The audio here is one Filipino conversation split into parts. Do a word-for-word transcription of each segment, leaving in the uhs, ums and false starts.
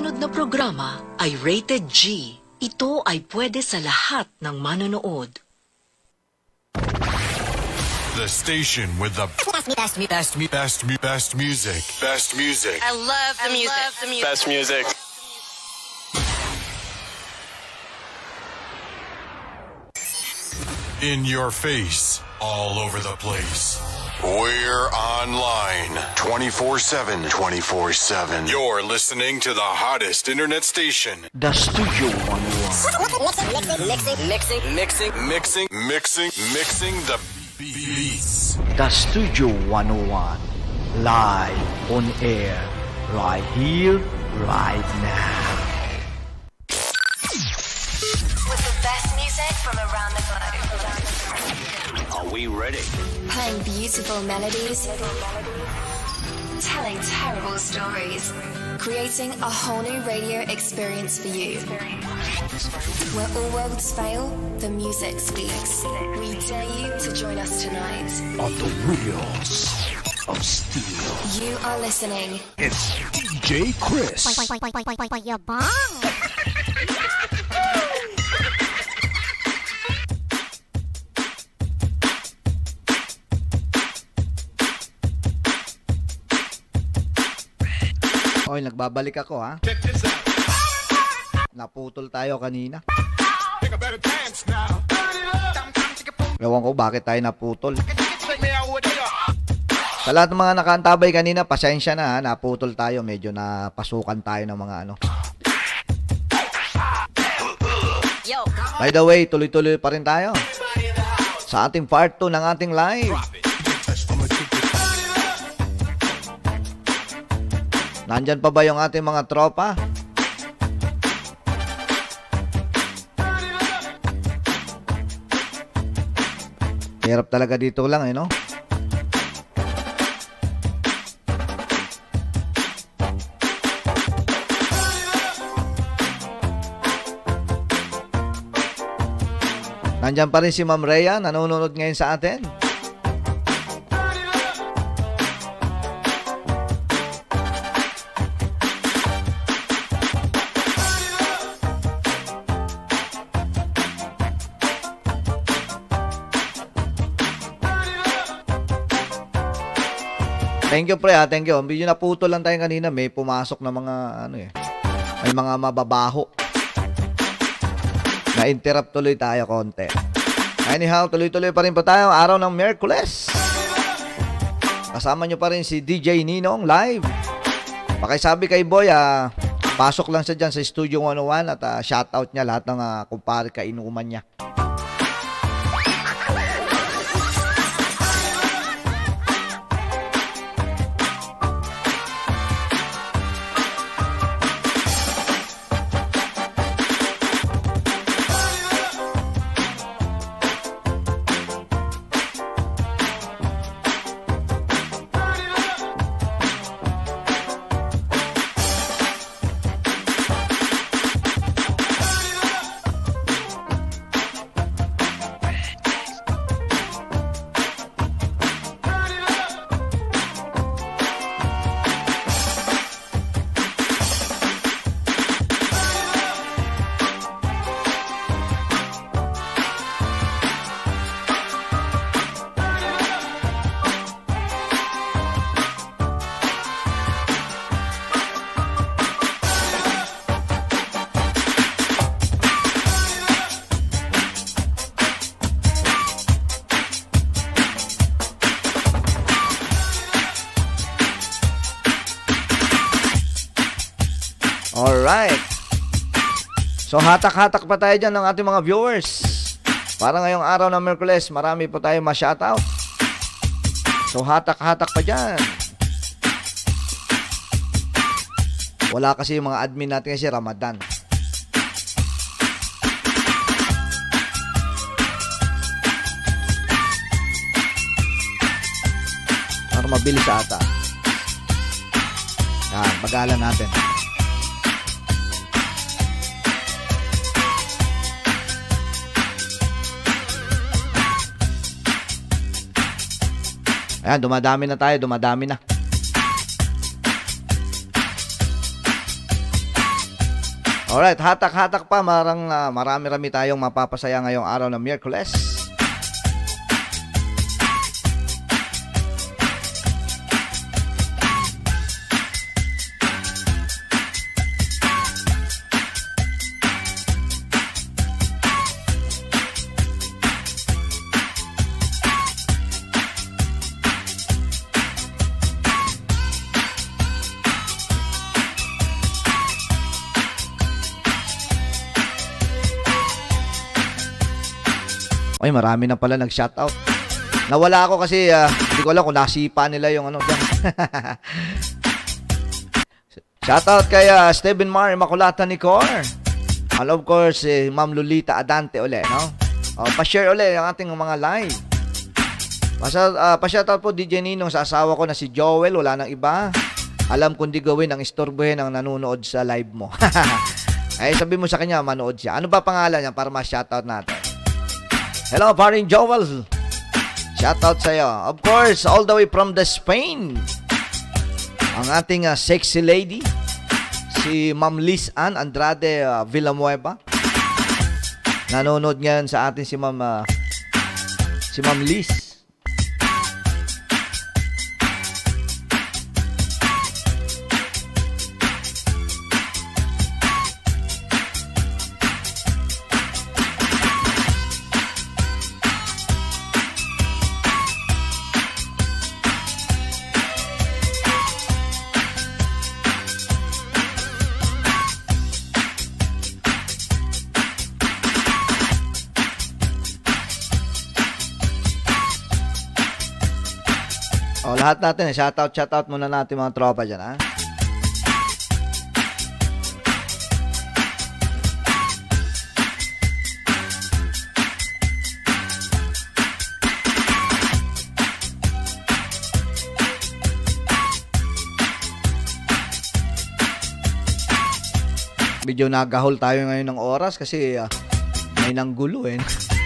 susunod na programa ay rated G. Ito ay pwede sa lahat ng manonood. The station with the best, best, best, best, best music. Best music. I love the music. Love the music. Best music. In your face, all over the place. We're online twenty-four seven. twenty-four seven. You're listening to the hottest internet station. The Studio one oh one. Mixing, mixing, mixing, Mixing, mixing, mixing the beats. The Studio one oh one. Live on air. Right here, right now. With the best music from around the globe. Are we ready? Playing beautiful melodies. Telling terrible stories. Creating a whole new radio experience for you. Where all worlds fail, the music speaks. We dare you to join us tonight. On the wheels of steel. You are listening. It's D J Chris. Oy, nagbabalik ako ha. Naputol tayo kanina. Ewan ko bakit tayo naputol. Sa lahat ng mga nakaantabay kanina, pasensya na ha. Naputol tayo. Medyo napasukan tayo ng mga ano. By the way, tuloy-tuloy pa rin tayo sa ating part two ng ating live. Nandyan pa ba yung ating mga tropa? Hirap talaga dito lang eh, no? Nandyan pa rin si Ma'am Rhea, nanonood ngayon sa atin. Thank you, pre, ha. Thank you. Medyo naputol lang tayo kanina. May pumasok na mga, ano eh, may mga mababaho. Na-interrupt tuloy tayo konti. Anyhow, tuloy-tuloy pa rin pa tayo. Araw ng Miyerkules. Kasama nyo pa rin si D J Ninong live. Pakisabi kay Boy, ah, pasok lang siya dyan sa Studio one oh one at ah, shoutout niya lahat ng ah, kumpare kainuman niya. Alright. So, hatak-hatak pa tayo dyan ng ating mga viewers. Para ngayong araw ng Miyerkules, marami po tayo ma-shoutout. So, hatak-hatak pa dyan. Wala kasi yung mga admin natin kasi Ramadan. Para mabilis ata. Yan, bagalan natin. Ayan, dumadami na tayo, dumadami na. Alright, hatak-hatak pa. Marang, uh, marami-rami tayong mapapasaya ngayong araw ng Miyerkules. Ay, marami na pala nag-shoutout. Nawala ako kasi uh, hindi ko alam kung nasipa nila yung ano dyan. Shoutout kay uh, Steven Mar, Immaculata Nicor. And of course, eh, Ma'am Lolita Adante uli, no? Uh, pa-share uli ang ating mga live. Pasa, uh, pa-shoutout po D J Ninong sa asawa ko na si Joel, wala nang iba. Alam kundi gawin ang istorbohin ang nanonood sa live mo. Ay, sabi mo sa kanya, manood siya. Ano ba pangalan niya para ma-shoutout natin? Hello, paring Joel. Shoutout sa'yo. Of course, all the way from the Spain. Ang ating uh, sexy lady, si Ma'am Liz Ann Andrade uh, Villanueva. Nanonood ngayon sa atin si Ma'am uh, si Ma'am Liz. O, lahat natin, shoutout, shoutout muna natin mga tropa dyan, ha? Medyo nagahol tayo ngayon ng oras kasi uh, may nanggulo, eh.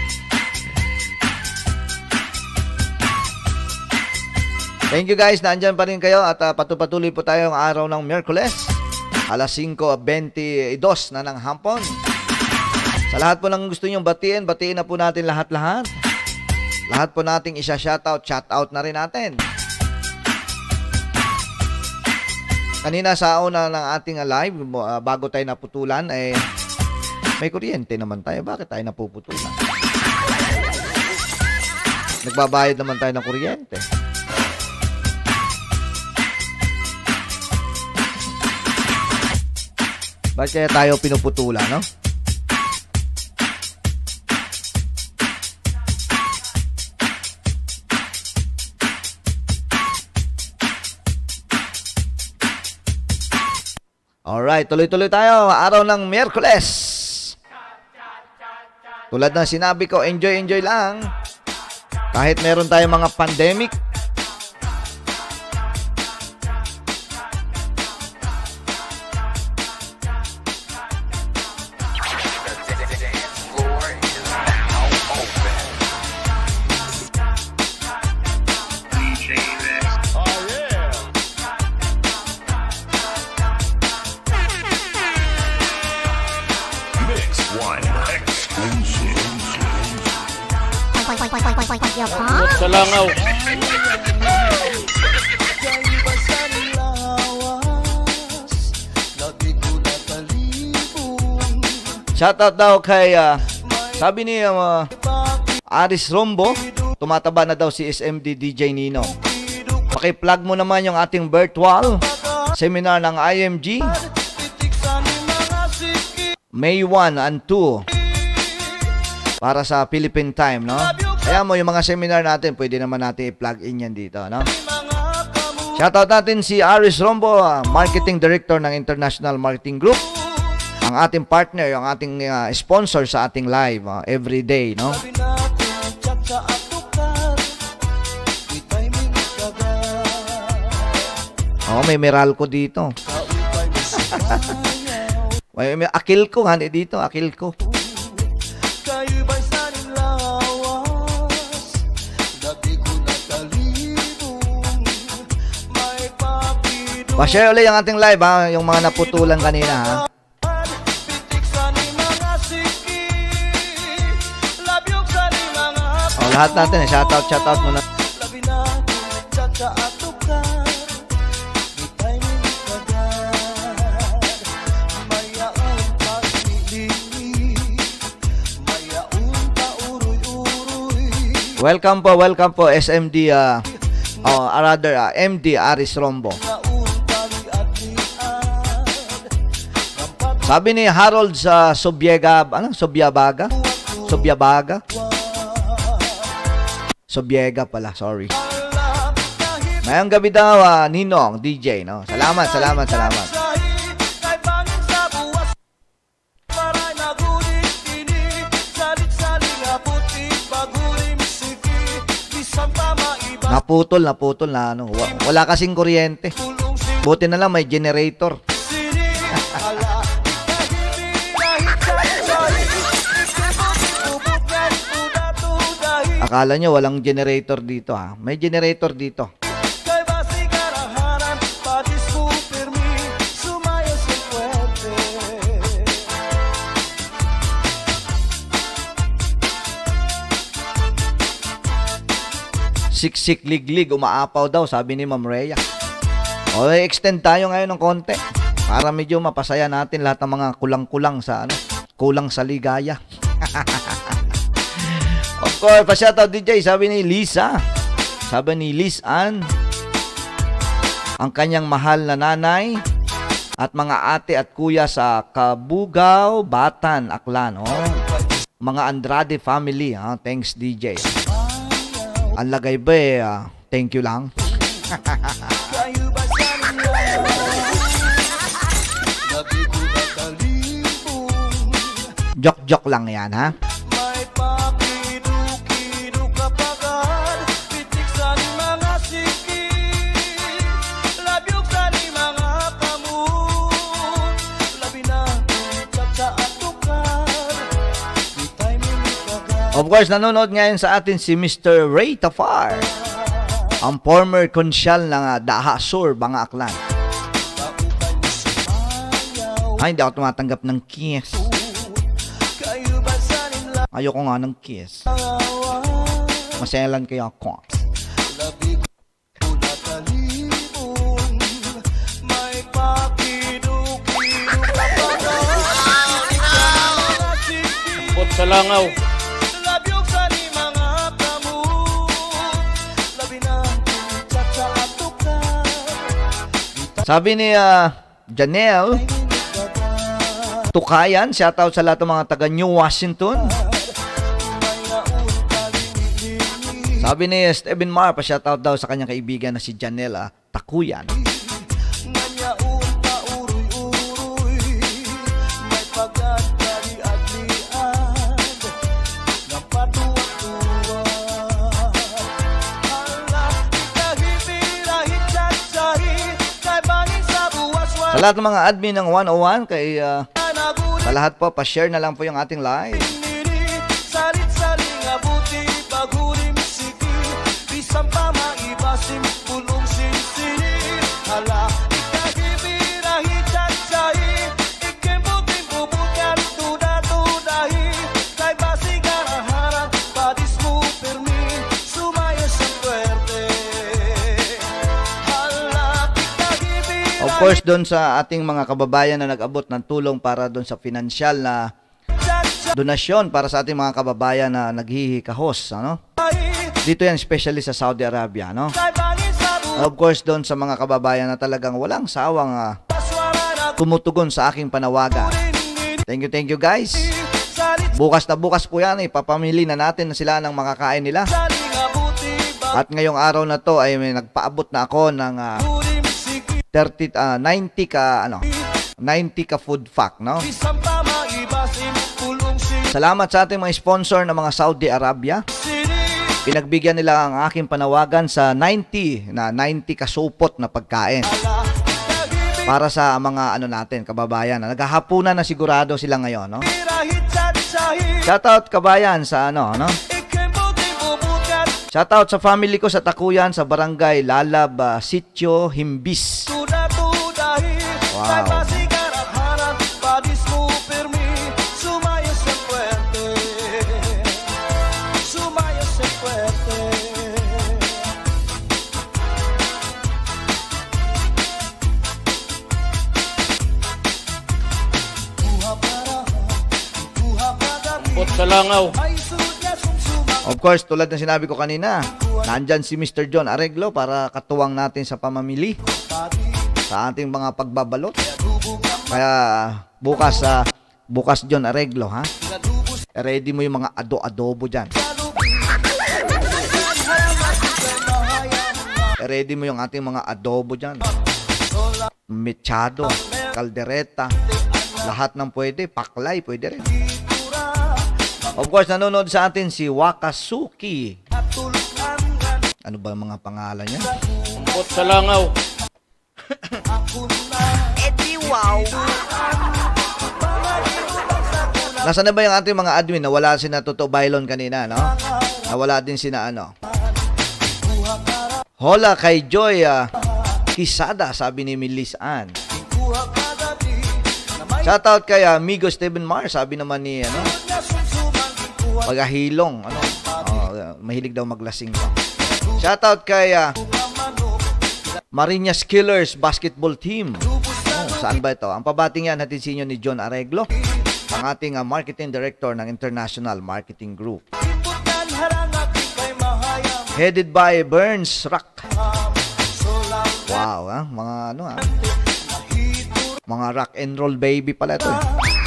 Thank you guys, naandyan pa rin kayo at uh, patupatuloy po tayo ang araw ng Miyerkules. alas singko twenty-dos na ng hapon. Sa lahat po ng gusto nyong batiin, batiin na po natin lahat-lahat. Lahat po nating isa-shoutout, shoutout na rin natin. Kanina sa una ng ating live, uh, bago tayo naputulan, eh, may kuryente naman tayo. Bakit tayo napuputulan? Nagbabayad naman tayo ng kuryente. Bakit kaya tayo pinuputulan, no? Alright, tuloy-tuloy tayo. Araw ng Miyerkules. Tulad ng sinabi ko, enjoy-enjoy lang. Kahit meron tayong mga pandemic. Sa langaw. Shoutout daw kay uh, sabi ni uh, Aris Rombo, tumataba na daw si S M D D J Nino. Paki-plug mo naman yung ating virtual seminar ng I M G May one and two para sa Philippine time, no? Kaya mo yung mga seminar natin, pwede naman natin i-plug in yan dito, no? Shoutout natin si Aris Rombo, uh, Marketing Director ng International Marketing Group. Ang ating partner, yung ating uh, sponsor sa ating live uh, every day, no? Oh, may Meralco dito. may, may akil ko, hani dito, akil ko. Pa-share ulit yung ating live, ha? Yung mga naputulan kanina, ha? lahat natin, eh, shoutout, shoutout muna. Welcome po, welcome po S M D uh, oh, rather uh, M D Aris Rombo. Sabi ni Harold sa Sobiega, ano? Sobyabaga? Sobyabaga? Sobiega pala, sorry. Ngayong gabi daw, uh, Ninong, D J, no? Salamat, salamat, salamat. Naputol, naputol na ano. Wala kasing kuryente. Buti na lang may generator. Akala nyo walang generator dito ha. May generator dito. Siksik liglig, umaapaw daw, sabi ni Ma'am Rhea. O, extend tayo ngayon ng konti para medyo mapasaya natin lahat ng mga kulang-kulang sa ano, kulang sa ligaya. Of course, pa-shoutout D J, sabi ni Lisa. Sabi ni Liz Ann, ang kanyang mahal na nanay at mga ate at kuya sa Kabugaw, Batan, Aklan. Oh, mga Andrade family. Ha? Thanks D J. Ang lagay ba eh, uh, thank you lang. Joke-joke lang yan, ha? Of course, nanonood ngayon sa atin si Mister Ray Tafar, ang former konsyal ng uh, Daha Sur, Banga Aklan. Ay, hindi ako tumatanggap ng kiss. Ayoko nga ng kiss. Maselan kaya ako. Bot sa langaw. Sabi ni uh, Janelle Tukayan, shoutout sa lahat ng mga taga New Washington. Sabi ni Steven Mar, pa-shoutout daw sa kanyang kaibigan na si Janelle uh, Takuyan. Sa lahat ng mga admin ng one oh one, kay, uh, sa lahat po, pa-share na lang po yung ating live. Of course, doon sa ating mga kababayan na nag-abot ng tulong para doon sa financial na donasyon para sa ating mga kababayan na naghihikahos, ano? Dito yan, especially sa Saudi Arabia, no? Of course, doon sa mga kababayan na talagang walang sawang uh, tumutugon sa aking panawagan. Thank you, thank you guys. Bukas na bukas po yan, ipapamili na natin na sila ng makakain nila. At ngayong araw na to ay may nagpaabot na ako ng uh, thirty, uh, ninety ka, ano, ninety ka food pack, no? Salamat sa ating mga sponsor ng mga Saudi Arabia. Pinagbigyan nila ang aking panawagan sa ninety na ninety ka supot na pagkain para sa mga ano natin, kababayan. Naghahapunan na sigurado sila ngayon, no? Shoutout kabayan sa ano, no? Shoutout sa family ko sa Takuyan, sa Barangay Lalab, uh, Sitio Himbis. Wow. sa langaw. Of course, tulad ng sinabi ko kanina, nandyan si Mister John Areglo para katuwang natin sa pamamili sa ating mga pagbabalot. Kaya bukas, uh, bukas John Areglo, ha? Ready mo yung mga ado-adobo dyan. Ready mo yung ating mga adobo dyan. Mechado, kaldereta, lahat ng pwede, paklay, pwede rin. Of course, nanonood sa atin si Wakasuki. Ano ba mga pangalan niya? Bot sa langaw. Edi wow. Nasaan na ba yung ating mga admin? Nawala si na Toto Bailon kanina, no? Nawala din si na ano. Hola kay Joy uh, Kisada, sabi ni Milis Ann. Shoutout kay uh, Migo Steven Mar, sabi naman ni ano, pagahilong, ano, oh, mahilig daw maglasing pa. Shoutout kay uh, Marinas Killers Basketball Team. Oh, saan ba ito? Ang pabating yan natin sinyo ni John Areglo, ang ating uh, Marketing Director ng International Marketing Group. Headed by Burns Rock. Wow, ha? Mga ano ha? Mga rock and roll baby pala ito. Eh.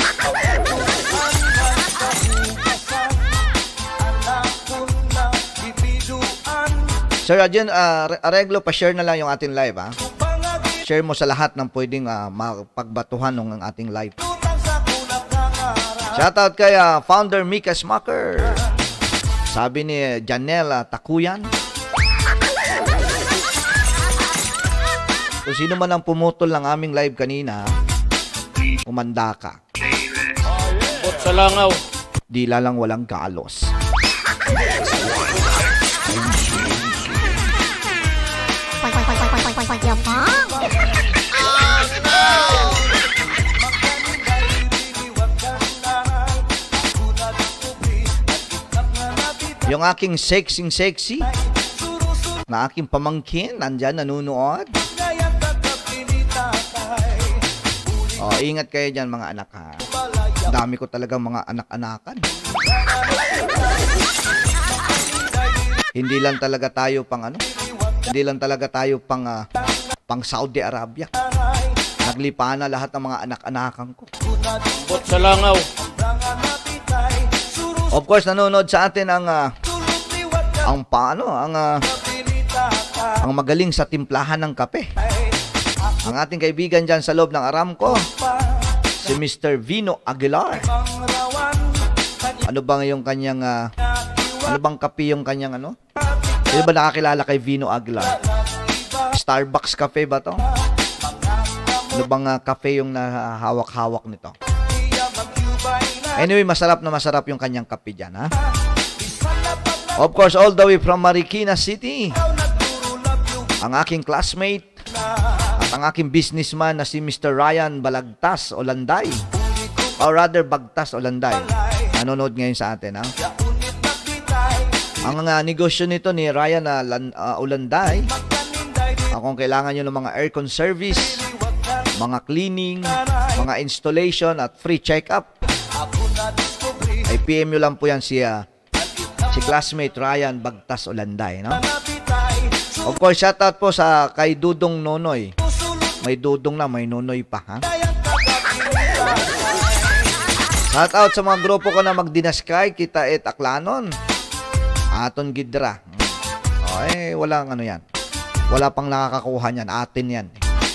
Sir Adjan, uh, Areglo, pa-share na lang yung ating live, ha? Share mo sa lahat ng pwedeng uh, mapagbatuhan ng ating live. Shoutout kay uh, founder Mika Smacker. Sabi ni Janela Takuyan. Kung sino man ang pumutol ng aming live kanina, umanda ka. Bot sa langaw. Dila lang walang galos. Yung aking sexing sexy na aking pamangkin nandyan nanunood. Oh, ingat kayo dyan mga anak, ha. Dami ko talaga mga anak-anakan. Hindi lang talaga tayo pang ano, hindi lang talaga tayo pang uh, pang Saudi Arabia. Naglipa na lahat ng mga anak-anakan ko. Bot sa langaw. Of course, nanonood sa atin ang uh, ang paano, ang uh, ang magaling sa timplahan ng kape. Ang ating kaibigan dyan sa loob ng Aramco, si Mister Vino Aguilar. Ano bang yung kanyang uh, ano bang kape yung kanyang ano? Hindi ba nakakilala kay Vino Aguilar? Starbucks cafe ba to? Ano bang uh, cafe yung nahawak-hawak nito? Anyway, masarap na masarap yung kanyang kape dyan, ha? Of course, all the way from Marikina City, ang aking classmate at ang aking businessman na si Mister Ryan Balagtas Olanday, or rather Bagtas Olanday, nanonood ngayon sa atin, ha? Ang uh, negosyo nito ni Ryan uh, uh, Olanday, uh, kung kailangan nyo ng mga aircon service, mga cleaning, mga installation at free check-up, ay P M nyo lang po yan si, uh, si classmate Ryan Bagtas Olanday, no? Of course, shoutout po sa kay Dudong Nonoy. May Dudong na, may Nonoy pa, ha? Shoutout sa mga grupo ko na Magdinaskay, Kita et Aklanon, Aton Gidra. O, eh, walang ano yan. Wala pang nakakakuha niyan. Atin yan.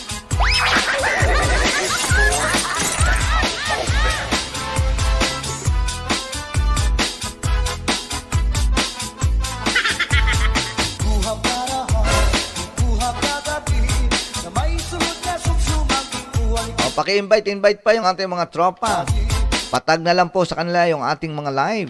Paki-invite, invite pa yung ating mga tropa. Patag na lang po sa kanila yung ating mga live.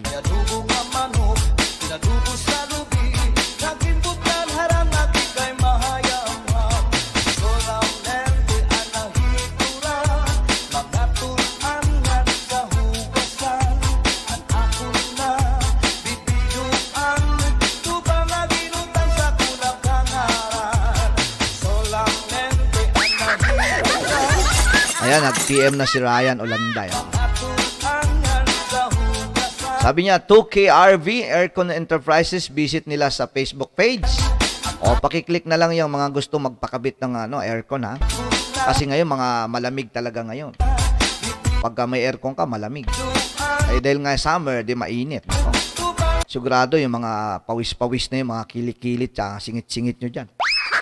Ayan, nag-P M na si Ryan Olanday. Oh. Sabi niya, two K R V Aircon Enterprises, visit nila sa Facebook page. O, pakiclick na lang yung mga gusto magpakabit ng ano, aircon, ha? Kasi ngayon, mga malamig talaga ngayon. Pagka may aircon ka, malamig. Eh, dahil nga summer, di mainit. No? Sigurado yung mga pawis-pawis na yung mga kilit-kilit tsaka singit-singit nyo dyan.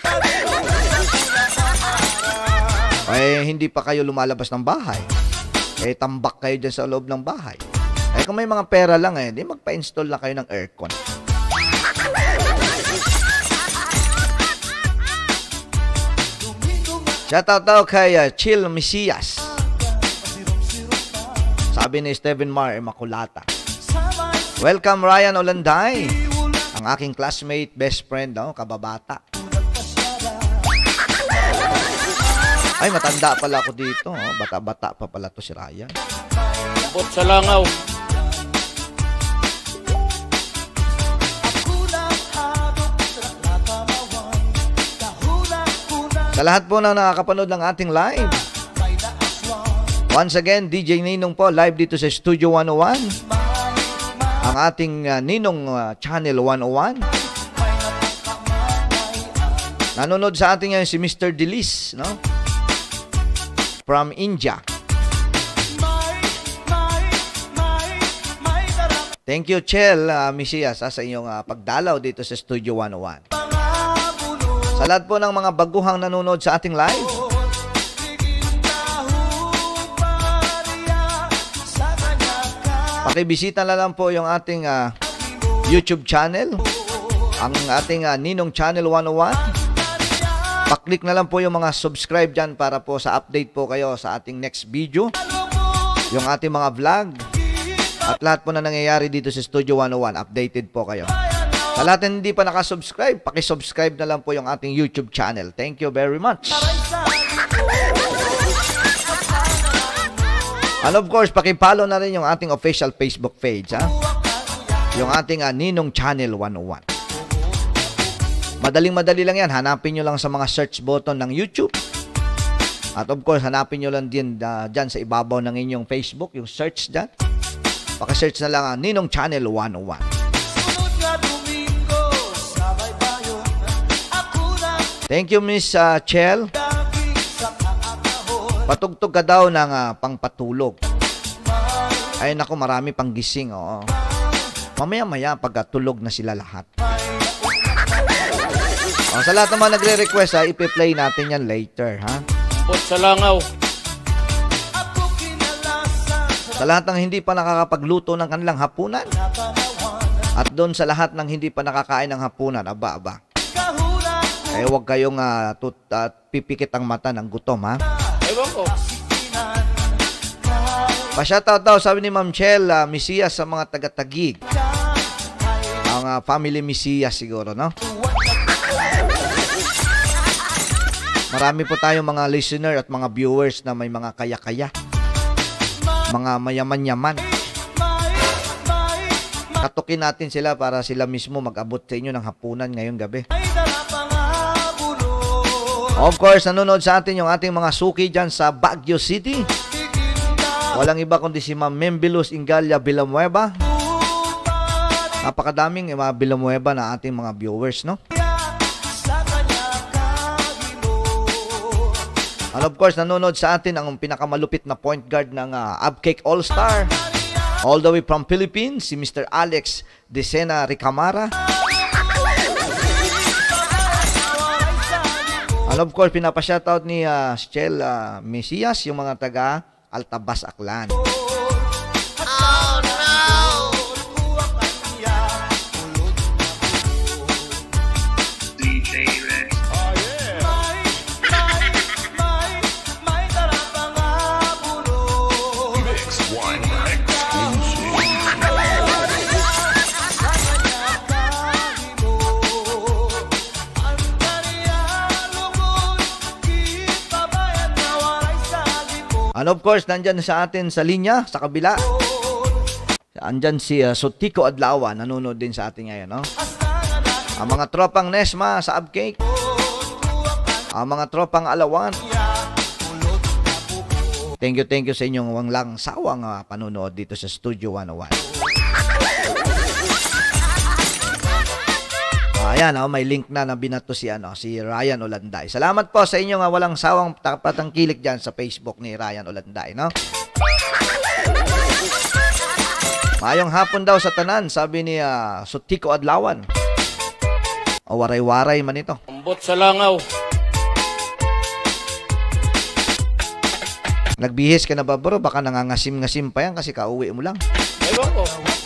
Eh, hindi pa kayo lumalabas ng bahay. Eh, tambak kayo dyan sa loob ng bahay. Eh, kung may mga pera lang, eh, di magpa-install na kayo ng aircon. Shoutout daw kay uh, Chill Mesias. Sabi ni Steven Mar Immaculata. Welcome Ryan Olanday. Ang aking classmate, best friend, no? Kababata. Ay, matanda pala ako dito. Oh. Bata-bata pa pala to si Ryan. Bot sa langaw. Sa lahat po na nakakapanood ng ating live. Once again, D J Ninong po, live dito sa Studio one oh one. Ang ating uh, Ninong uh, Channel one oh one. Nanonood sa ating ngayon si Mister Delis, no? From India. Thank you, Chel, uh, Mesias, sa inyong uh, pagdalaw dito sa Studio one oh one. Sa lahat po ng mga baguhang nanonood sa ating live, pakibisita na lang po yung ating uh, YouTube channel, ang ating uh, Ninong Channel one oh one. Paklik na lang po yung mga subscribe dyan para po sa update po kayo sa ating next video, yung ating mga vlog, at lahat po na nangyayari dito sa Studio one oh one, updated po kayo. Sa lahat na hindi pa nakasubscribe, pakisubscribe na lang po yung ating YouTube channel. Thank you very much. And of course, pakipollow na rin yung ating official Facebook page, ha? Yung ating uh, Ninong Channel one oh one. Madaling-madali lang yan. Hanapin nyo lang sa mga search button ng YouTube. At of course, hanapin nyo lang din uh, dyan sa ibabaw ng inyong Facebook, yung search dyan. Pakisearch na lang uh, Ninong Channel one oh one. Thank you, Miss uh, Chel. Patugtog ka daw ng uh, pangpatulog. Ay, naku, marami pang gising, oo. Mamaya-maya, pagkatulog na sila lahat. O, sa lahat naman nagre-request, ha, ipi-play natin yan later, ha? Bot sa langaw. Sa lahat ng hindi pa nakakapagluto ng kanilang hapunan, at doon sa lahat ng hindi pa nakakain ng hapunan, aba, aba. Eh, huwag kayong uh, tut, uh, pipikit ang mata ng gutom, ha? Ewan ko. Pa-shoutout daw, sabi ni Ma'am Chel, uh, Mesias sa mga taga-Tagig. Ang uh, family Mesias siguro, no? Marami po tayong mga listener at mga viewers na may mga kaya-kaya. Mga mayaman-yaman. Katukin natin sila para sila mismo mag-abot sa inyo ng hapunan ngayong gabi. Of course, nanonood sa atin yung ating mga suki dyan sa Baguio City. Walang iba kundi si Ma'am Membilus Ingalia Villanueva. Napakadaming mga Villanueva na ating mga viewers, no? And of course, nanonood sa atin ang pinakamalupit na point guard ng uh, Abcake All-Star. All the way from Philippines, si Mister Alex Decena Ricamara. And of course, pinapa-shoutout ni uh, Chel uh, Mesias, yung mga taga Altabas, Aklan. Oh no! D J Rex. Oh yeah. Mix one And of course, nandyan sa atin sa linya, sa kabila. Andyan si uh, Sotiko Adlawa, nanonood din sa atin ngayon, no? Ang mga tropang Nesma sa Abcake. Ang mga tropang Alawan. Thank you, thank you sa inyong walang sawang uh, panonood dito sa Studio one oh one. Ayan, oh, may link na na binato si, ano, si Ryan Olanday. Salamat po sa inyong uh, walang sawang patangkilik dyan sa Facebook ni Ryan Olanday, no? Mayong hapon daw sa tanan, sabi ni uh, Sutiko Adlawan. O waray-waray man ito. Ambot sa langaw. Nagbihis ka na ba bro? Baka nangangasim-ngasim pa yan kasi kauwi mo lang. Ewan ko.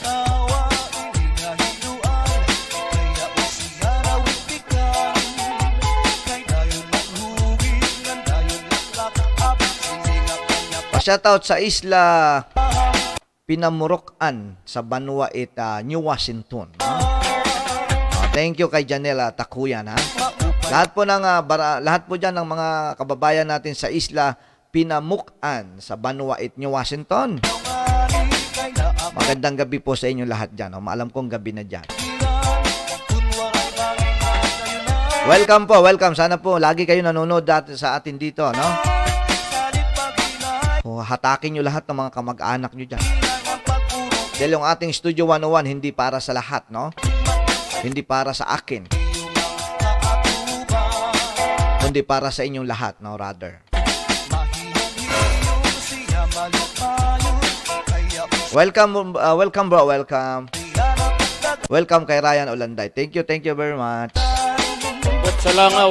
Pa-shoutout sa isla Pinamurokan sa Banuait, uh, New Washington. No? Uh, thank you kay Janela Takuyan. Ha? Lahat po ng uh, bara, lahat po diyan ng mga kababayan natin sa isla Pinamukan sa Banuait, New Washington. Magandang gabi po sa inyo lahat diyan. No? Maalam kong gabi na diyan. Welcome po, welcome. Sana po lagi kayo nanonood dati sa atin dito, no? O, hatakin nyo lahat ng mga kamag-anak nyo dyan. Dahil yung ating Studio one oh one, hindi para sa lahat, no? Hindi para sa akin. Kundi para sa inyong lahat, no, rather. Welcome, uh, welcome bro, welcome. Welcome kay Ryan Olanday. Thank you, thank you very much. Ambot sa langaw.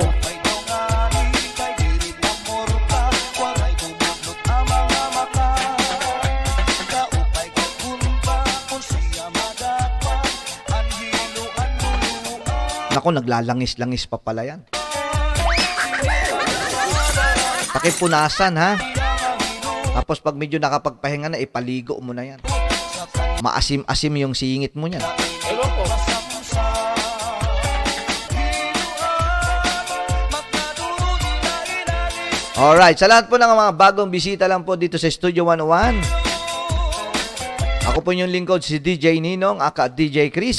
Ako, naglalangis-langis pa pala yan. Pakipunasan, ha? Tapos pag medyo nakapagpahinga na, ipaligo mo na yan. Maasim-asim yung singit mo niyan. Ewan ko. Alright, sa lahat po ng mga bagong bisita lang po dito sa Studio one oh one. Ako po yung lingkod si D J Ninong, aka D J Chris.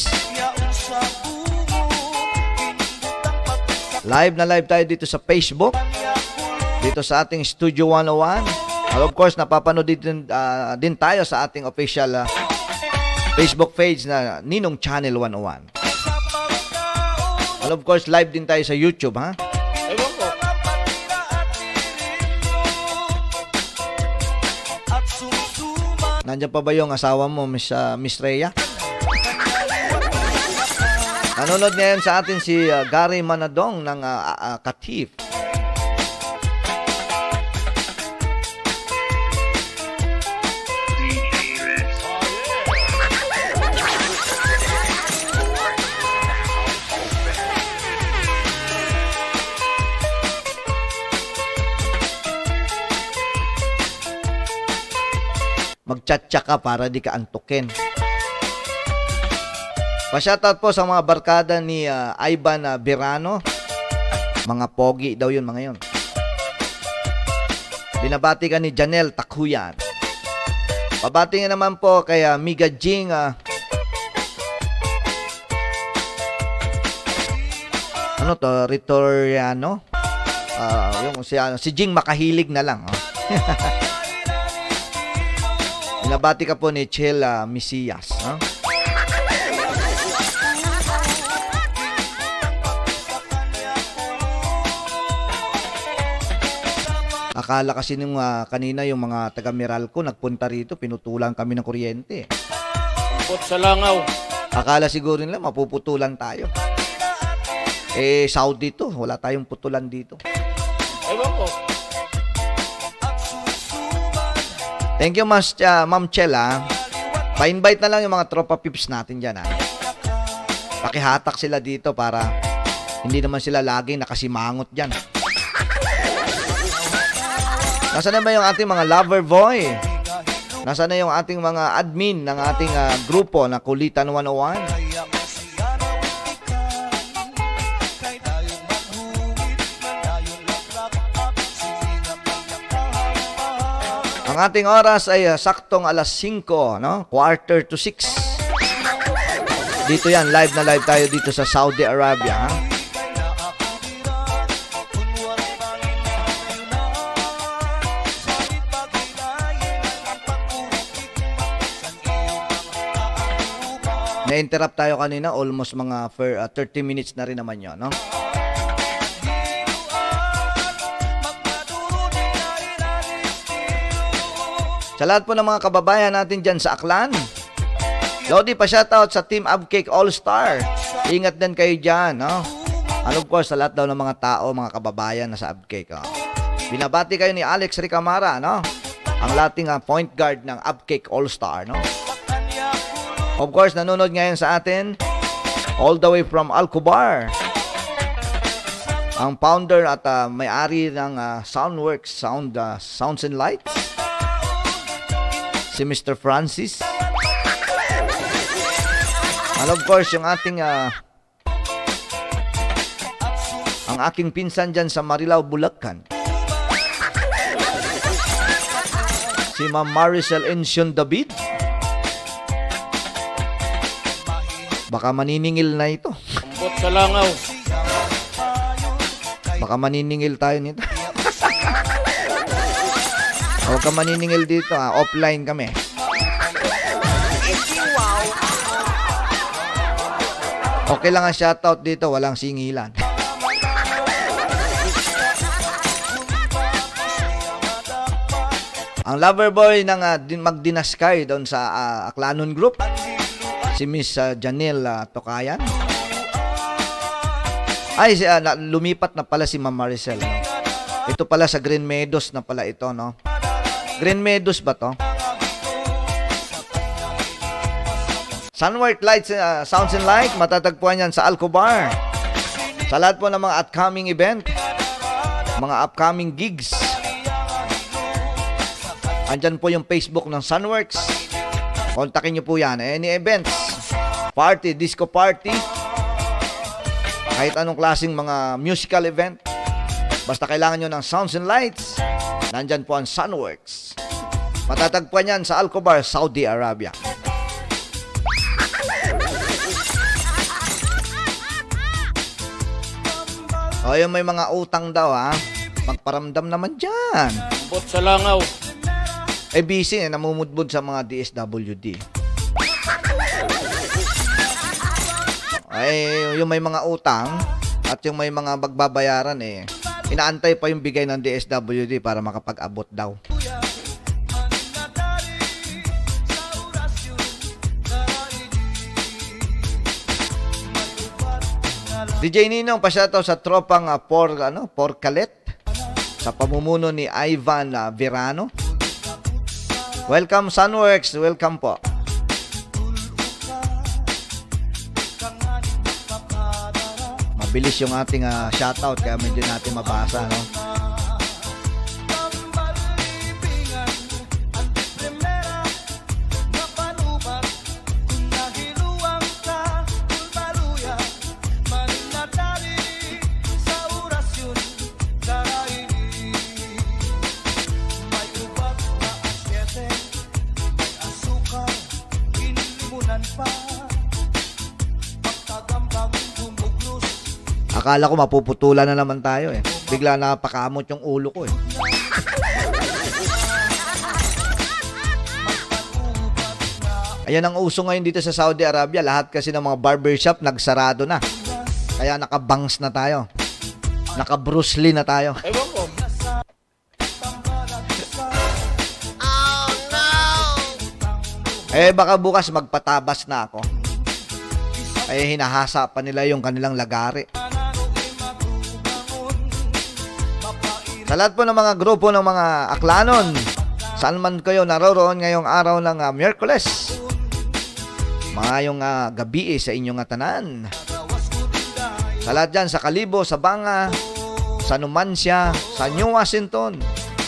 Live na live tayo dito sa Facebook. Dito sa ating Studio one oh one. And of course, napapanood din, uh, din tayo sa ating official uh, Facebook page na Ninong Channel one oh one. And of course, live din tayo sa YouTube, ha? Ewan ko. Nandiyan pa ba yung asawa mo, Miss, uh, Miss Rhea? Nanonood ngayon sa atin si uh, Gary Manadong ng uh, uh, Katif. Magchatcha ka para di ka antukin. Pa-shoutout po sa mga barkada ni uh, Ivan uh, Berano. Mga pogi daw yun, mga yun. Binabati ka ni Janelle Takuyan. Pabati nga naman po kay uh, Miga Jing. Uh, ano to? Ritoriano? Uh, yung, si, uh, si Jing makahilig na lang. Oh. Binabati ka po ni Chela Misias. Huh? Akala kasi nung uh, kanina yung mga taga Meralco nagpunta rito, pinutulan kami ng kuryente. Ambot sa langaw. Akala siguro nila mapuputulan tayo. Eh, Saudi to. Wala tayong putulan dito. Ewan ko. Thank you, Mas, uh, Ma'am Chela. Pa-invite na lang yung mga tropa pips natin dyan, ha. Pakihatak sila dito para hindi naman sila laging nakasimangot dyan. Nasaan na ba yung ating mga lover boy? Nasaan na yung ating mga admin ng ating uh, grupo na Kulitan one oh one? Ang ating oras ay uh, saktong alas singko, no? Quarter to six. Dito yan, live na live tayo dito sa Saudi Arabia, ha? Na-interrupt tayo kanina, almost mga for, uh, thirty minutes na rin naman yun, no? Sa lahat po ng mga kababayan natin dyan sa Aklan, Lodi, pa-shoutout sa Team Abcake All-Star. Ingat din kayo dyan, no? And of course, sa lahat daw ng mga tao, mga kababayan na sa Abcake, oh. Binabati kayo ni Alex Ricamara, no? Ang lating uh, point guard ng Abcake All-Star, no? Of course, nanonood ngayon sa atin, all the way from Alcobar, ang founder at uh, may-ari ng uh, Soundworks, Sound, uh, Sounds and Lights, si Mister Francis. And of course, yung ating uh, ang aking pinsan dyan sa Marilao, Bulacan, si Ma'am Maricel Encion David. Baka maniningil na ito. Ambot sa langaw. Baka maniningil tayo nito. Huwag ka maniningil dito, ha? Offline kami. Okay lang ang shoutout dito, walang singilan. Ang lover boy ng uh, Magdinaskay doon sa uh, Aklanon Group, si Miss uh, Janelle uh, Tokayan. Ay, si, uh, lumipat na pala si Ma'am Maricel, no? Ito pala sa Green Meadows na pala ito, no? Green Meadows ba to? Sunwork Lights, uh, Sounds and Light, matatagpuan yan sa Alcobar. Sa lahat po ng mga upcoming event, mga upcoming gigs, andyan po yung Facebook ng Sunworks. Kontakin nyo po yan. Any events, party, disco party, kahit anong klaseng mga musical event, basta kailangan nyo ng Sounds and Lights, nandyan po ang Sunworks. Matatagpuan yan sa Alcobar, Saudi Arabia. O, yung may mga utang daw, ha? Magparamdam naman dyan. Ambot sa langaw. Eh, busy, eh, namumudbud sa mga D S W D. Ay, yung may mga utang at yung may mga magbabayaran, eh, inaantay pa yung bigay ng D S W D para makapag-abot daw. D J Ninong, pasyataw sa tropang uh, por, ano, Porcalet sa pamumuno ni Ivan uh, Verano. Welcome Sunworks, welcome po. Mabilis yung ating uh, shoutout kaya medyo natin mabasa, no? Akala ko mapuputulan na naman tayo, eh. Bigla napakamot yung ulo ko, eh. Ayan ang uso ngayon dito sa Saudi Arabia. Lahat kasi ng mga barbershop nagsarado na. Kaya nakabangs na tayo. Naka-Bruce Lee na tayo. Ewan ko. Oh no! Eh baka bukas magpatabas na ako. Ay hinahasa pa nila yung kanilang lagari. Sa lahat po ng mga grupo ng mga Aklanon, saan man kayo naroroon ngayong araw ng uh, Miyerkules, mayong uh, gabi eh, sa inyong atanan. Sa lahat dyan, sa Kalibo, sa Banga, sa Numancia, sa New Washington,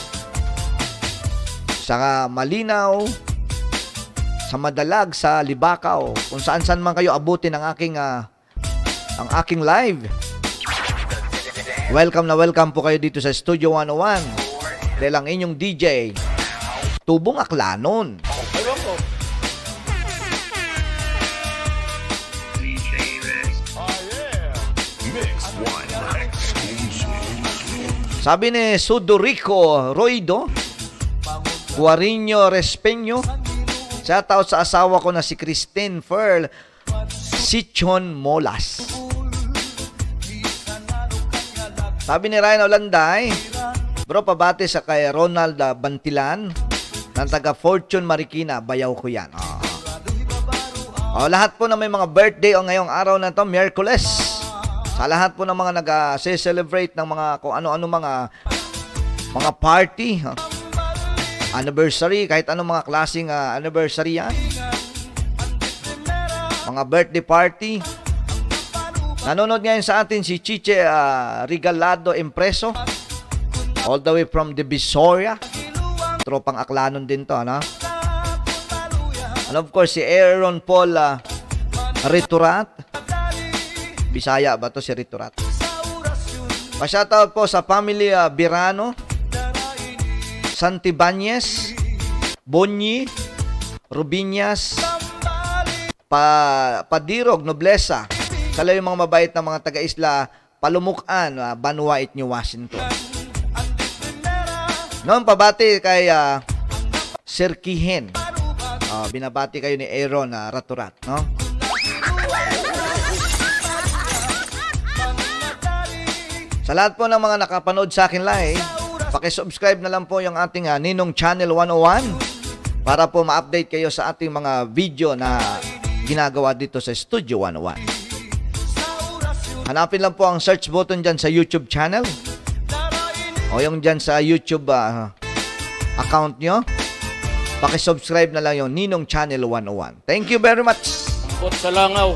sa Malinaw, sa Madalag, sa Libacao, kung saan-saan man kayo abutin ang aking uh, ang aking live. Welcome na welcome po kayo dito sa Studio one oh one. Dahil ang inyong D J, Tubong Aklanon. Ewan ko. D J Rex. Sabi ni Sudorico Roido, Guariño Respeño, shoutout sa asawa ko na si Christine Ferl. Sichon Molas. Sabi ni Ryan Olanday, bro, pabati sa kay Ronald uh, Bantilan ng taga Fortune Marikina. Bayaw ko yan. Oh. Oh, lahat po na may mga birthday o ngayong araw na to, Miyerkules. Sa lahat po ng mga nag-celebrate ng mga kung ano-ano mga mga party, huh? Anniversary, kahit anong mga klaseng uh, anniversary yan. Mga birthday party. Nanonood ngayon sa atin si Chiche uh, Regalado Impreso. All the way from Divisoria. Tropang Aklanon din to, ano? And of course, si Aaron Paul uh, Riturat. Bisaya ba to si Riturat? Pa-shoutout po sa family uh, Birano, Santibanez, Bonyi, Rubiñas, pa Padirog, Noblesa. Sala yung mga mabait na mga taga-isla Palumukan, uh, Banuait, New Washington. Noon, pabati kay uh, Sir Kihen. Uh, binabati kayo ni Aaron uh, Raturat, no? Sa lahat po ng mga nakapanood sa akin live, paki-subscribe na lang po yung ating uh, Ninong Channel one oh one para po ma-update kayo sa ating mga video na ginagawa dito sa Studio one oh one. Hanapin lang po ang search button dyan sa YouTube channel o yung dyan sa YouTube uh, account nyo. Paki-subscribe na lang yung Ninong Channel one oh one. Thank you very much. Pot sa langaw.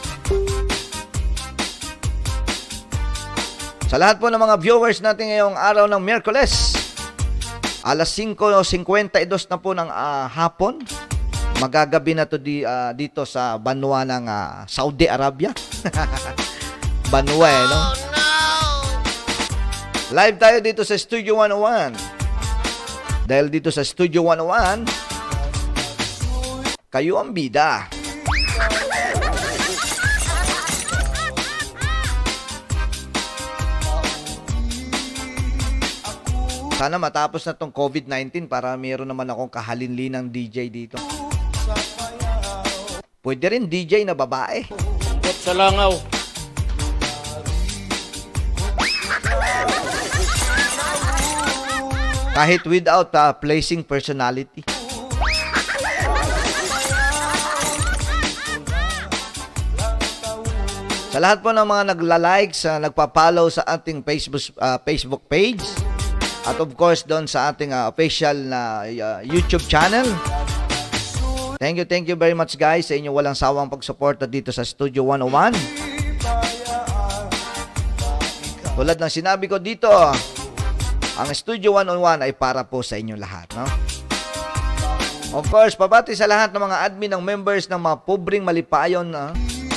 Sa lahat po ng mga viewers natin ngayong araw ng Miyerkules, alas singko singkwenta y dos na po ng uh, hapon. Magagabi na to di, uh, dito sa banwa ng uh, Saudi Arabia. Banwa eh, no? Oh, no! Live tayo dito sa Studio one oh one. Dahil dito sa Studio one oh one, kayo ang bida. Sana matapos na tong COVID nineteen para mayroon naman akong kahalinlinang D J dito. Pwede rin D J na babae. Pot sa langaw. Kahit without uh, placing personality. Sa lahat po ng mga nagla-like, sa nagpa-follow sa ating Facebook uh, Facebook page, at of course doon sa ating uh, official na uh, YouTube channel. Thank you, thank you very much guys sa inyong walang sawang pagsuporta dito sa Studio one oh one. Tulad ng sinabi ko dito, ang Studio one oh one ay para po sa inyong lahat, no? Of course, pabati sa lahat ng mga admin ng members ng mga pobreng malipayon, no?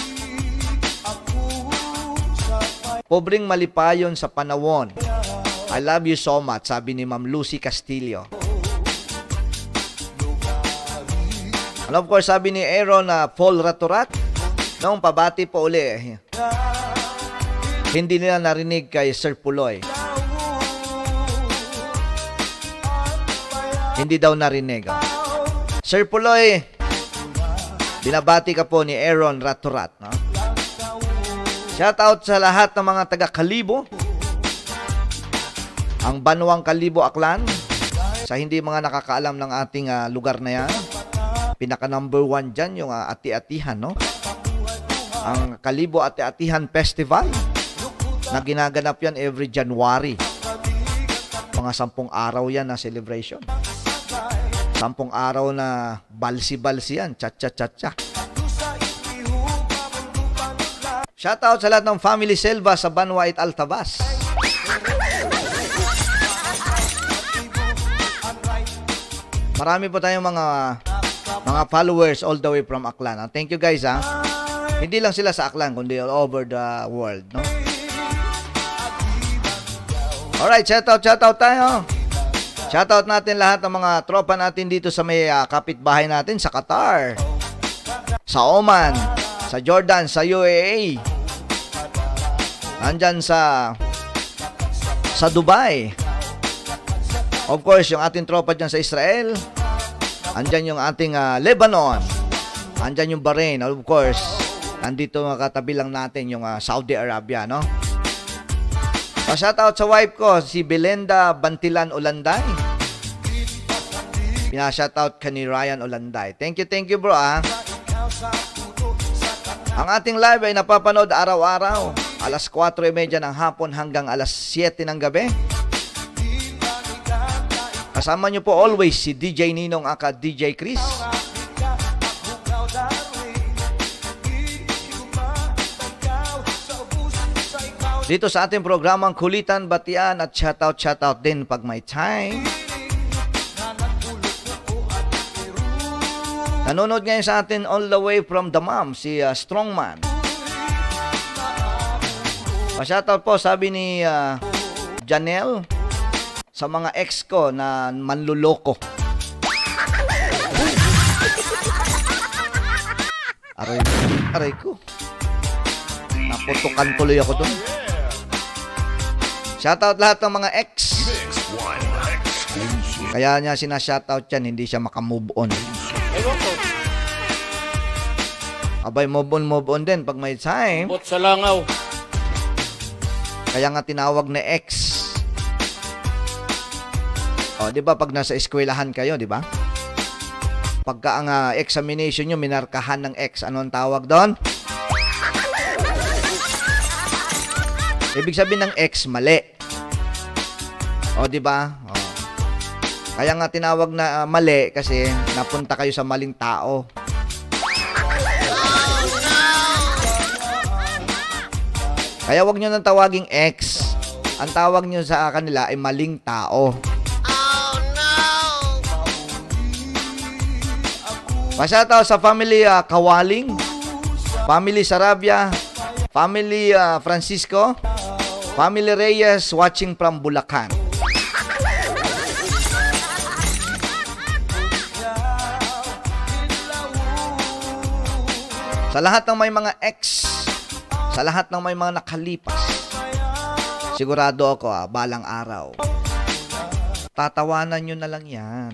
Pobreng malipayon sa Panawon. I love you so much, sabi ni Ma'am Lucy Castillo. And of course, sabi ni Aaron na uh, Paul Raturat, noong pabati po uli, hindi nila narinig kay Sir Puloy. Hindi daw narinig. Oh. Sir Puloy, binabati ka po ni Aaron Raturat, no? Shout out sa lahat ng mga taga Kalibo, ang Banwang Kalibo Aklan. Sa hindi mga nakakaalam ng ating uh, lugar na yan, pinaka number one dyan yung uh, Ati-Atihan, no? Ang Kalibo Ati-Atihan Festival na ginaganap yan every January. Mga sampung araw yan na celebration. Sampung araw na balsi-balsi yan, cha-cha-cha-cha. Shoutout sa lahat ng family Selva sa Banwait Altabas. Marami po tayong mga mga followers all the way from Aklan. Thank you guys, ha. Hindi lang sila sa Aklan, kundi all over the world, no? Alright, shoutout, shoutout tayo. Shoutout natin lahat ng mga tropa natin dito sa may uh, kapitbahay natin sa Qatar, sa Oman, sa Jordan, sa U A A, andyan sa sa Dubai. Of course, yung ating tropa dyan sa Israel, andyan yung ating uh, Lebanon, andyan yung Bahrain, of course, Nandito makatabi lang natin yung uh, Saudi Arabia, no? Pa-shoutout sa wife ko, si Belenda Bantilan Olanday. Pina-shoutout ka ni Ryan Olanday. Thank you, thank you bro, ah. Ang ating live ay napapanood araw-araw. Alas kwatro e media ng hapon hanggang alas siyete ng gabi. Kasama nyo po always si D J Ninong aka D J Chris. Dito sa ating programang Kulitan, Batian at shoutout, shoutout din pag may time. Nanonood ngayon sa atin all the way from the mom, si uh, Strongman. Pa-shoutout po, sabi ni uh, Janelle, sa mga ex ko na manluloko. Aray, aray ko. Naputukan tuloy ako doon. Shoutout lahat ng mga ex. Kaya niya sina-shoutout yan, hindi siya makamove on. Abay, move on, move on din pag may time. Bot sa langaw. Kaya nga tinawag na ex. O, di ba pag nasa eskwelahan kayo, di ba? Pagka ang uh, examination nyo, minarkahan ng ex, anong tawag doon? Ibig sabihin ng ex, mali. O, di ba? O. Kaya nga tinawag na uh, mali kasi napunta kayo sa maling tao. Kaya wag nyo nang tawaging ex. Ang tawag nyo sa kanila ay maling tao. Pasyataw sa family uh, Kawaling, family Sarabia, family uh, Francisco, family Reyes watching from Bulacan. Sa lahat ng may mga ex, sa lahat ng may mga nakalipas, sigurado ako ah, balang araw, tatawanan nyo na lang yan.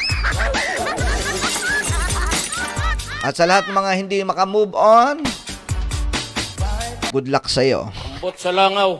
At sa lahat ng mga hindi makamove on, good luck sa'yo. Bot sa langaw.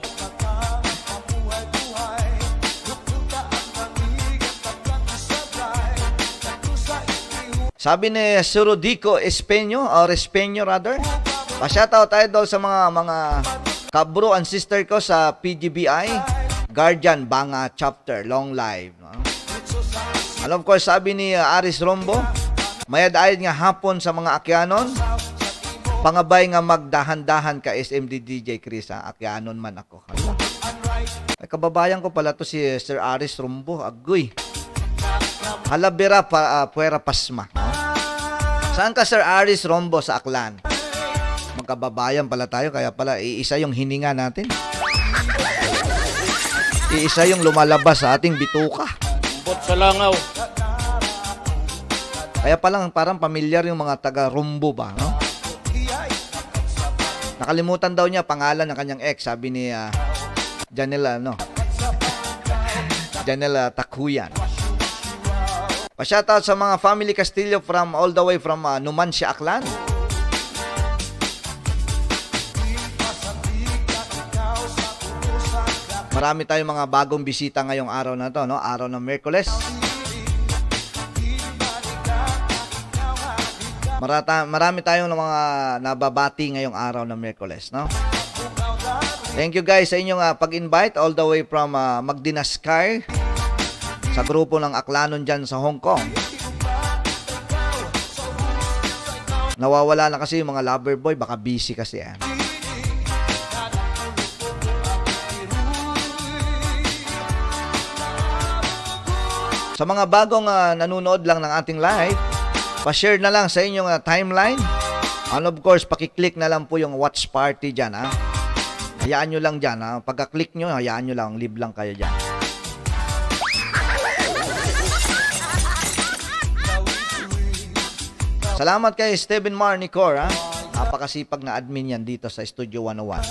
Sabi ni Surodico Espeño, or Espeño rather, pa-shoutout tayo daw sa mga mga kabro and sister ko sa P G B I, Guardian Banga Chapter, long live. No? And of course, sabi ni uh, Aris Rombo, mayad-ayad nga hapon sa mga akyanon, pangabay nga magdahan-dahan ka S M D D J Chris, ha? Akyanon man ako. Hala. Ay, kababayan ko pala to si Sir Aris Rombo, agoy. Halabira pa, uh, puwera pasma. No? Saan ka Sir Aris Rombo sa Aklan? Magkababayan pala tayo, kaya pala iisa yung hininga natin. Iisa yung lumalabas sa ating bituka. Bot sa langaw. Kaya palang parang pamilyar yung mga taga-Rumbo ba, no? Nakalimutan daw niya pangalan ng kanyang ex, sabi ni uh, Janela, no? Janela Takuyan. Pa-shoutout sa mga family Castillo from all the way from uh, Numancia, Aklan. Marami tayong mga bagong bisita ngayong araw na to, no? Araw ng Miyerkules. Marata, marami tayong mga nababati ngayong araw ng Miyerkules, no? Thank you guys sa inyong uh, pag-invite all the way from uh, Magdinaskar sa grupo ng Aklanon dyan sa Hong Kong. Nawawala na kasi yung mga lover boy, baka busy kasi yan. Sa mga bagong uh, nanonood lang ng ating live, pa-share na lang sa inyong uh, timeline. And of course, pakiclick na lang po yung watch party dyan, ha? Hayaan nyo lang dyan, ha? Pagka-click nyo, hayaan nyo lang, live lang kayo dyan. Salamat kay Steven Marnicor, ha? Napakasipag na admin yan dito sa Studio one oh one.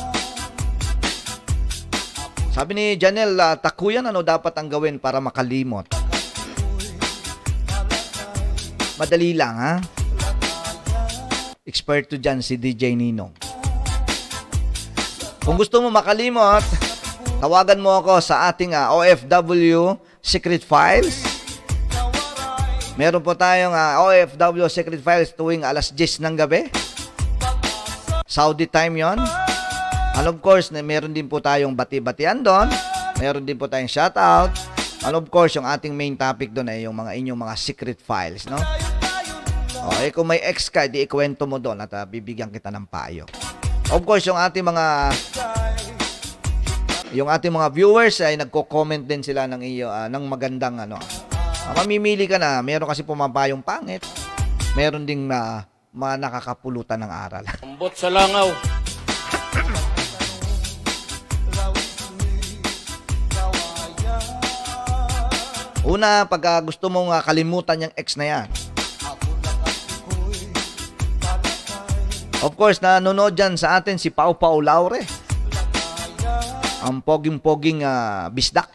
Sabi ni Janelle uh, Takuyan, ano dapat ang gawin para makalimot? Madali lang, ha? Eksperto dyan si D J Ninong. Kung gusto mo makalimot, tawagan mo ako sa ating uh, O F W Secret Files. Meron po tayong uh, O F W Secret Files tuwing alas diyes ng gabi. Saudi time yon. And of course, meron din po tayong bati-batian doon. Meron din po tayong shoutout. And of course, yung ating main topic doon ay yung mga inyong mga secret files, no? O, eh, kung may ex ka, di ikwento mo doon at uh, bibigyan kita ng payo. Of course, yung ating mga yung ating mga viewers ay nagko-comment din sila ng iyo uh, ng magandang ano. Uh, mamimili ka na, meron kasi pumapayong pangit. Meron ding na uh, mga nakakapulutan ng aral. Ambot sa langaw. Una, pag uh, gusto mong uh, kalimutan yung ex na yan. Of course, nanonood dyan sa atin si Pau Pau Laure. Ang poging-poging uh, bisdak.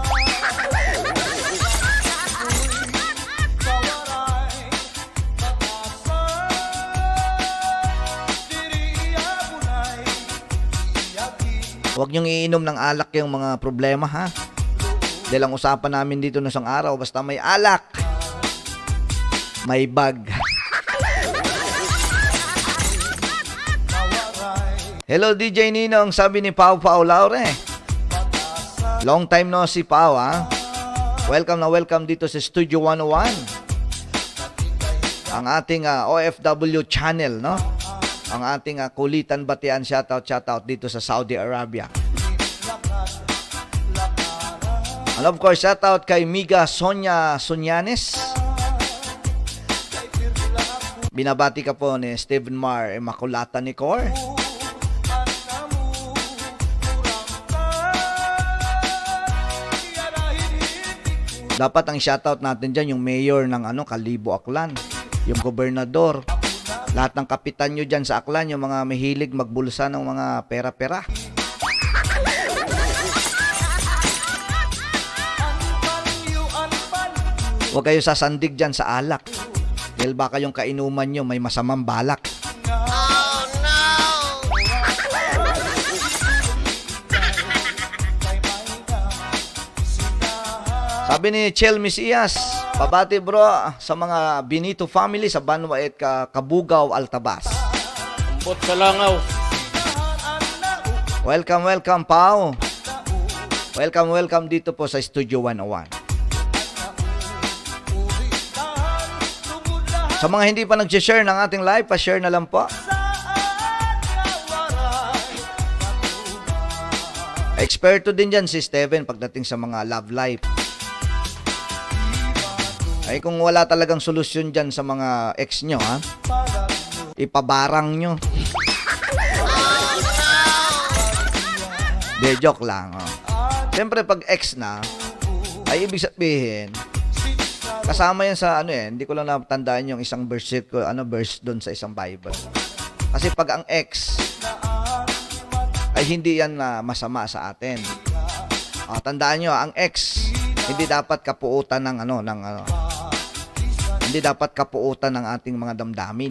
Huwag niyong iinom ng alak yung mga problema, ha? Dahil ang usapan namin dito na isang araw, basta may alak, may bag. Hello D J Ninong, sabi ni Pau Pau Laure. Long time no si Pau, ha? Welcome na welcome dito sa Studio one oh one. Ang ating uh, O F W channel, no? Ang ating uh, kulitan batian shoutout shoutout dito sa Saudi Arabia. And of course, shoutout kay Miga Sonia Sonyanes. Binabati ka po ni Steven Mar Immaculata Nicor. Dapat ang shoutout natin dyan yung mayor ng ano, Kalibo Aklan, yung gobernador, lahat ng kapitan nyo dyan sa Aklan, yung mga mahilig magbulsa ng mga pera-pera. Huwag kayo sasandig dyan sa alak, dahil baka yung kainuman nyo may masamang balak. Sabi ni Chel Misias, pabati bro sa mga Benito family sa Banwa at Kabugaw, Altabas. Ambot sa langaw. Welcome, welcome, Pao. Welcome, welcome dito po sa Studio one oh one. Sa mga hindi pa nag-share ng ating live, pa-share na lang po. Eksperto din dyan si Steven pagdating sa mga love life. Ay kung wala talagang solusyon dyan sa mga ex nyo, ha? Ipabarang nyo. De, joke lang. Oh. Siyempre pag ex na, ay ibig sabihin, kasama yan sa ano eh, hindi ko lang natandaan yung isang verse ko, ano verse doon sa isang Bible. Kasi pag ang ex, ay hindi yan na masama sa atin. Oh, tandaan nyo, ang ex, hindi dapat kapuutan ng ano, ng ano, hindi dapat kapuutan ng ating mga damdamin.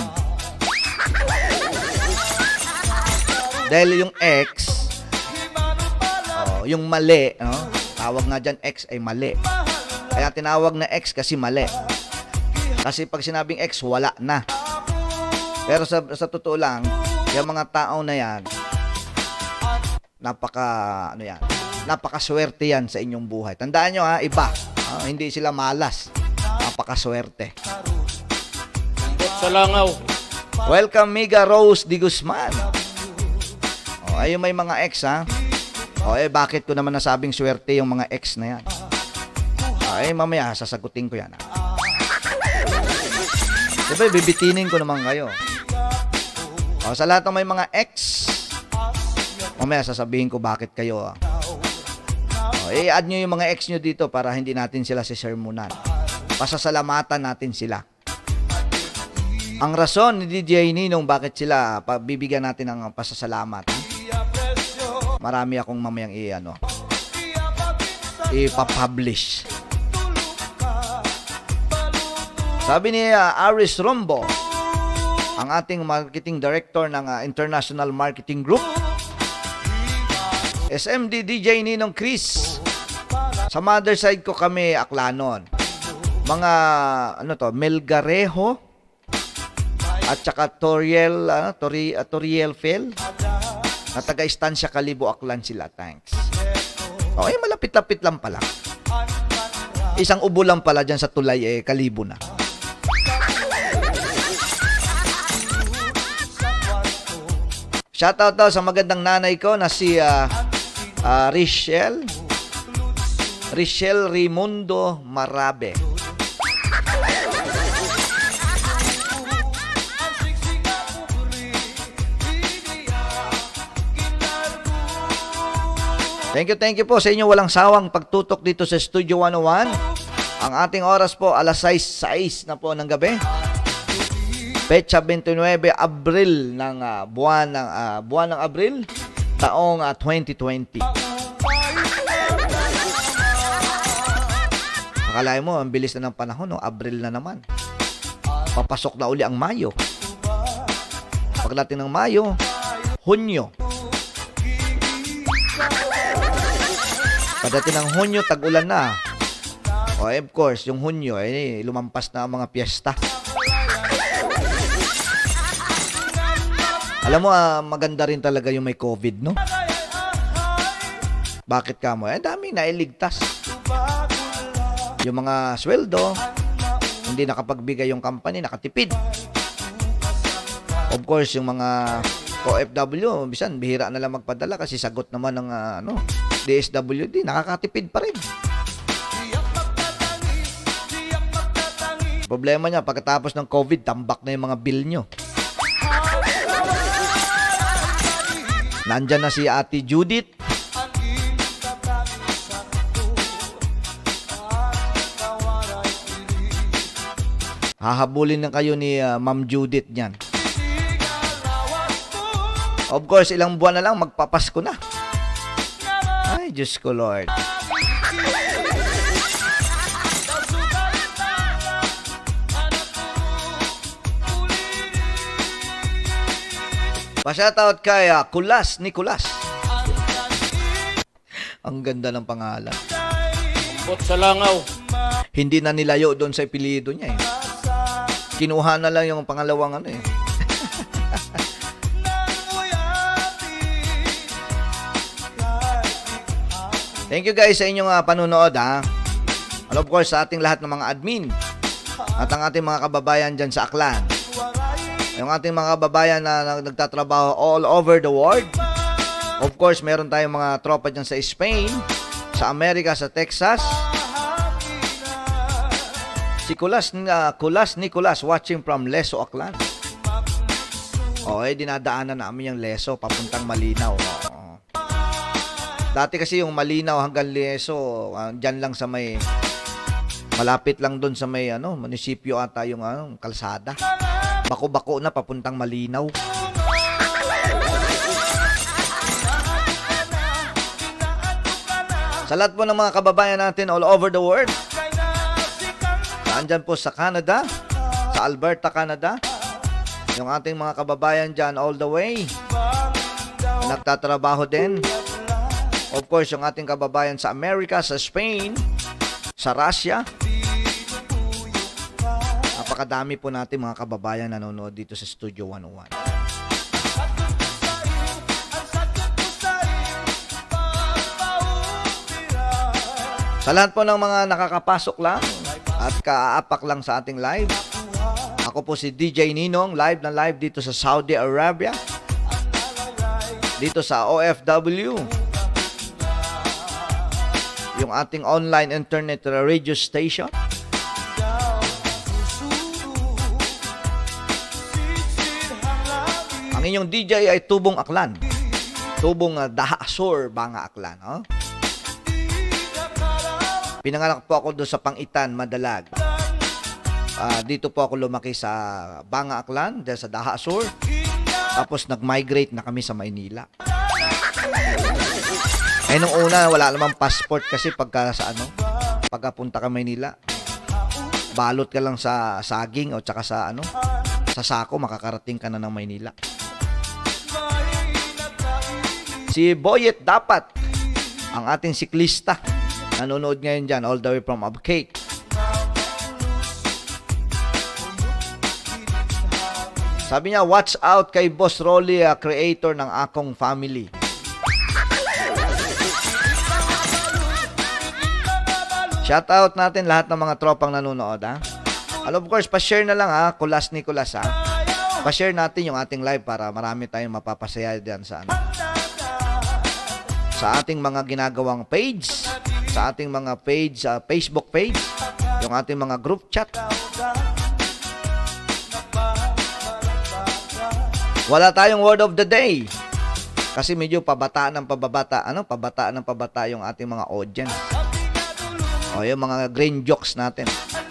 Dahil yung ex, oh, yung mali, no? Tawag nga dyan, ex ay mali. Kaya tinawag na ex kasi mali. Kasi pag sinabing ex, wala na. Pero sa, sa totoo lang, yung mga tao na yan, napaka, ano yan, napakaswerte yan sa inyong buhay. Tandaan nyo ha, iba. Uh, hindi sila malas. Napakaswerte. Sa langaw. Welcome, Miga Rose Di Guzman. O, ayun may mga ex, ha? O, eh, bakit ko naman nasabing swerte yung mga ex na yan? O, eh, mamaya, sasagutin ko yan, ha? Diba, bibitinin ko naman kayo. O, sa lahat ng may mga ex, mamaya, sasabihin ko bakit kayo, ha? O, eh, add nyo yung mga ex nyo dito para hindi natin sila sisermonan. Pasasalamatan natin sila. Ang rason ni D J Ninong bakit sila bibigyan natin ng pasasalamat. Marami akong mamayang i-ano, ipapublish. Sabi ni uh, Aris Rombo, ang ating marketing director ng uh, International Marketing Group, S M D D J Ninong Chris. Sa mother side ko kami Aklanon. Mga ano to, Melgarejo at saka Toriel, uh, Tori, uh, Toriel Fel na taga-istansya Kalibo, Aklan sila. Thanks. Okay, malapit-lapit lang pala. Isang ubo lang pala dyan sa tulay, eh, Kalibo na. Shoutout daw sa magandang nanay ko na si uh, uh, Richelle. Richelle Raimundo Marabe. Thank you, thank you po sa inyo walang sawang pagtutok dito sa Studio one oh one. Ang ating oras po, alas sais na po ng gabi. Petsa twenty-nine Abril ng uh, buwan ng uh, buwan ng Abril, taong uh, twenty twenty. Akala mo, ang bilis na ng panahon, no? Abril na naman. Papasok na uli ang Mayo. Pagdating ng Mayo, Hunyo. Pagdating ng Hunyo, tag-ulan na. O, of course, yung Hunyo, eh, lumampas na ang mga piyesta. Alam mo, ah, maganda rin talaga yung may COVID, no? Bakit ka mo? Eh, dami na iligtas. Yung mga sweldo, hindi nakapagbigay yung company, nakatipid. Of course, yung mga O F W, bisan, bihira na lang magpadala kasi sagot naman ng uh, ano, D S W D, nakakatipid pa rin. Problema niya, pagkatapos ng COVID, tambak na yung mga bill nyo. Nandyan na si Ate Judith. Hahabulin na kayo ni uh, Ma'am Judith niyan. Of course, ilang buwan na lang, magpapasko na. Ay, Diyos ko, Lord. Pa-shoutout kay uh, Kulas Nicolas. Ang ganda ng pangalan. Ambot sa langaw. Hindi na nilayo doon sa apelyido niya eh. Kinuha na lang yung pangalawang ano eh. Thank you guys sa inyong uh, panunood ha. And of course sa ating lahat ng mga admin at ang ating mga kababayan dyan sa Aklan. Yung ating mga kababayan na, na nagtatrabaho all over the world. Of course meron tayong mga tropa dyan sa Spain, sa Amerika, sa Texas. Si Kulas, uh, Kulas Nicolas watching from Leso, Aklan. Okay, dinadaanan namin yung Leso papuntang Malinaw. Oo. Dati kasi yung Malinaw hanggang Leso, uh, dyan lang sa may, malapit lang doon sa may ano, munisipyo ata yung ano, kalsada. Bako-bako na papuntang Malinaw. Sa lahat po ng mga kababayan natin all over the world, andyan po sa Canada, sa Alberta, Canada, yung ating mga kababayan dyan all the way, nagtatrabaho din. Of course, yung ating kababayan sa Amerika, sa Spain, sa Russia. Napakadami po natin mga kababayan nanonood dito sa Studio one oh one. Sa lahat po ng mga nakakapasok lang at kaapak lang sa ating live, ako po si D J Ninong, live na live dito sa Saudi Arabia, dito sa O F W, yung ating online internet radio station. Ang inyong D J ay Tubong Aklan, Tubong uh, Dahasor, Banga Aklan. Huh? Pinanganak po ako doon sa Pangitan, Madalag. Uh, dito po ako lumaki sa Banga Aklan, dahil sa Dahasor. Tapos nag-migrate na kami sa Maynila. Eh nung una, wala namang passport kasi pagka sa ano, pagka punta ka Maynila, balot ka lang sa saging o tsaka sa ano, sa sako, makakarating ka na ng Maynila. Si Boyet Dapat, ang ating siklista, nanonood ngayon dyan, all the way from Abcake. Sabi niya, watch out kay Boss Rolly, uh, creator ng Akong Family. Shout out natin lahat ng mga tropang nanonood, ha? And of course, pa-share na lang, ha? Kulas ni Kulas, ha? Pa-share natin yung ating live para marami tayong mapapasaya diyan sa ano. Sa ating mga ginagawang page, sa ating mga page, uh, Facebook page, yung ating mga group chat. Wala tayong word of the day. Kasi medyo pabata ng pababata, ano? Pabata ng pabata yung ating mga audience. O, yung mga grain jokes natin.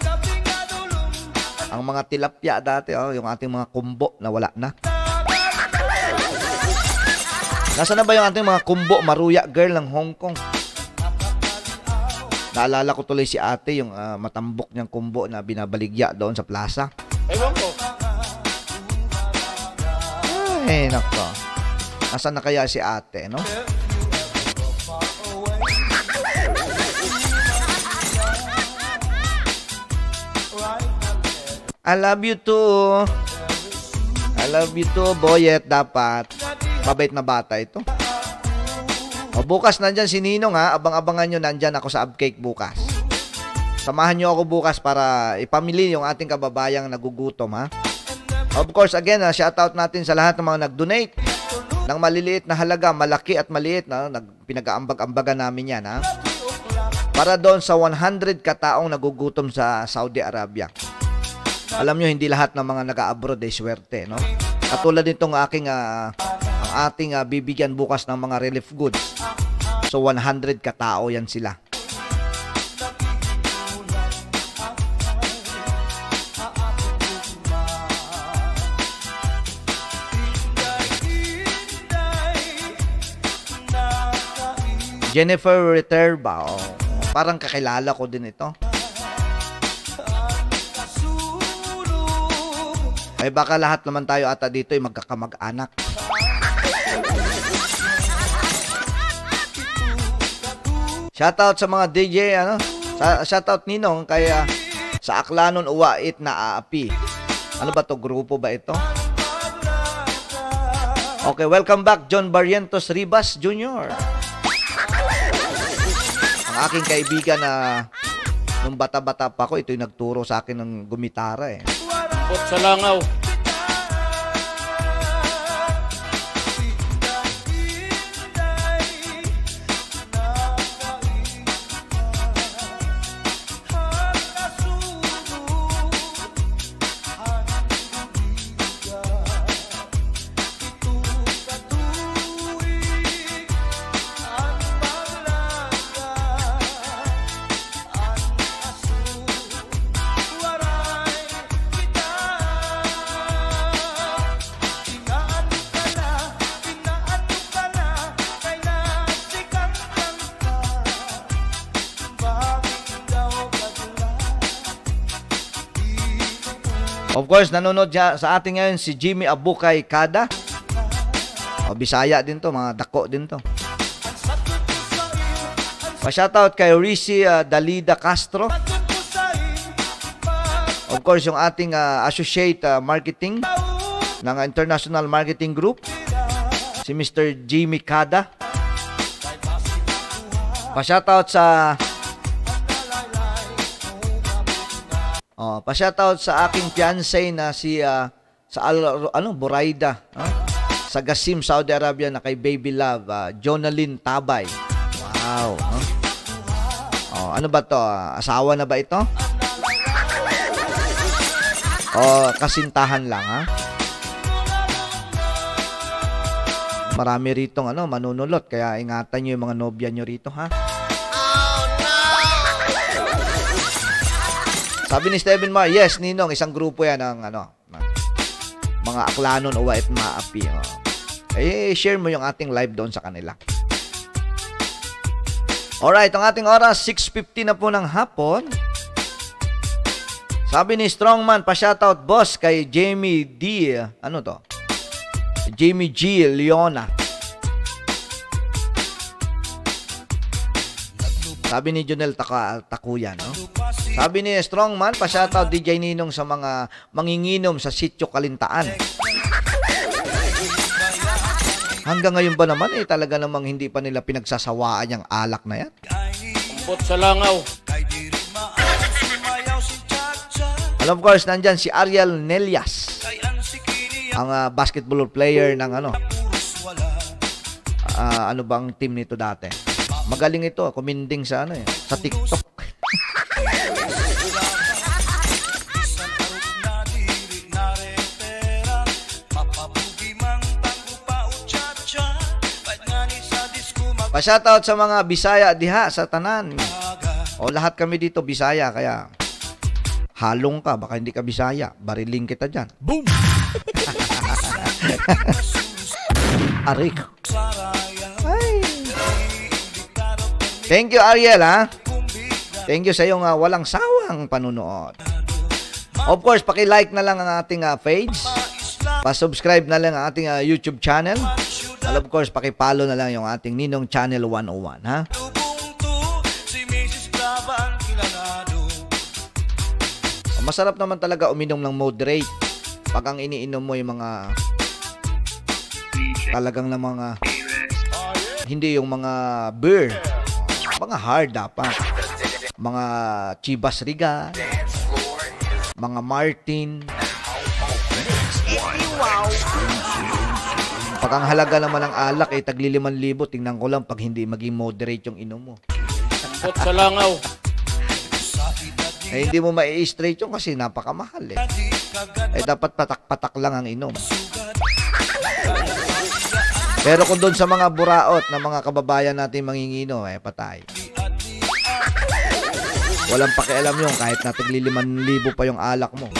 Ang mga tilapia dati, oh, yung ating mga kumbo na wala na. Nasaan na ba yung ating mga kumbo, maruya girl ng Hong Kong? Naalala ko tuloy si ate, yung uh, matambok niyang kumbo na binabaligya doon sa plaza. Ewan ko. Ay, nako. Nasaan na kaya si ate, no? I love you too. I love you too, Boyet Dapat. Mabait na bata ito. O, bukas nandyan si Ninong, ha. Abang-abangan nyo, nandyan ako sa Abcake bukas. Samahan nyo ako bukas para ipamili yung ating kababayang nagugutom, ha. Of course, again, ha, shoutout natin sa lahat ng mga nag-donate ng maliliit na halaga, malaki at maliit, na pinag-aambag-ambagan namin yan, ha. Para doon sa one hundred kataong nagugutom sa Saudi Arabia. Alam nyo, hindi lahat ng mga nag-abroad ay swerte, no? Katulad nitong aking, uh, ang ating uh, bibigyan bukas ng mga relief goods. So, one hundred katao yan sila. Jennifer Riterba, oh, parang kakilala ko din ito. Ay baka lahat naman tayo ata dito ay magkakamag-anak. Shoutout sa mga D J, ano? Shoutout Ninong kaya sa Aklanon Uwait na Aapi. Ano ba to? Grupo ba ito? Okay, welcome back John Barrientos Ribas Junior Ang aking kaibigan na nung bata-bata pa ko, ito yung nagturo sa akin ng gumitara eh. Bot sa langaw. Of course, nanonood sa ating ngayon si Jimmy Abukay Kada. O, Bisaya din to, mga dako din to. Pa-shoutout kay Risi uh, Dalida Castro. Of course, yung ating uh, associate uh, marketing ng International Marketing Group, si Mister Jimmy Kada. Pa-shoutout sa Oh, pa-shoutout sa aking fiancé na si uh, sa Al, ano Buraida, huh? Sa Gasim, Saudi Arabia na kay Baby Love, uh, Jonalyn Tabay. Wow, huh? Oh, ano ba 'to? Uh, asawa na ba ito? Oh, kasintahan lang, ha? Marami rito ano, manunulot, kaya ingatan niyo yung mga nobya niyo rito, ha? Sabi ni Steven Mar, yes, Ninong, isang grupo yan ng ano, mga Aklanon o Wait Maapi. Oh. Eh, share mo yung ating live doon sa kanila. Alright, ang ating oras, six fifty na po ng hapon. Sabi ni Strongman, pa-shoutout boss kay Jamie D. Ano to? Jamie G. Leona. Sabi ni Jonel Taka, Takuya, no? Sabi ni Strongman, pa-shoutout D J Ninong sa mga manginginom sa Sitio Kalintaan. Hanggang ngayon ba naman, eh, talaga namang hindi pa nila pinagsasawaan yung alak na yan? Ambot sa langaw. And of course, nandyan si Ariel Nelias, ang uh, basketball player ng ano, uh, ano bang team nito dati? Magaling ito, kuminding sa ano eh, sa TikTok. Pa-shoutout sa mga Bisaya diha sa tanan. O lahat kami dito Bisaya, kaya halong ka, baka hindi ka Bisaya, bariling kita dyan. Boom! Arik. Ay. Thank you, Ariel, ha? Thank you sa iyong uh, walang sawang panunood. Of course, paki-like na lang ang ating uh, page. Pa-subscribe na lang ang ating uh, YouTube channel. And of course, paki-follow na lang yung ating Ninong Channel one oh one, ha? Masarap naman talaga uminom ng moderate. Pag ang iniinom mo yung mga talagang na mga hindi yung mga beer, mga hard dapat, mga Chivas Regal, mga Martin. Pag ang halaga naman ng alak ay tagli limang libo, tingnan ko lang pag hindi maging moderate yung inom mo. Ambot sa langaw. Eh, hindi mo mai-straight yung kasi napakamahal eh. Eh, dapat patak-patak lang ang inom. Pero kung doon sa mga buraot na mga kababayan natin mangingino, eh, patay. Walang pakialam yung kahit na tigli limang libo pa yung alak mo.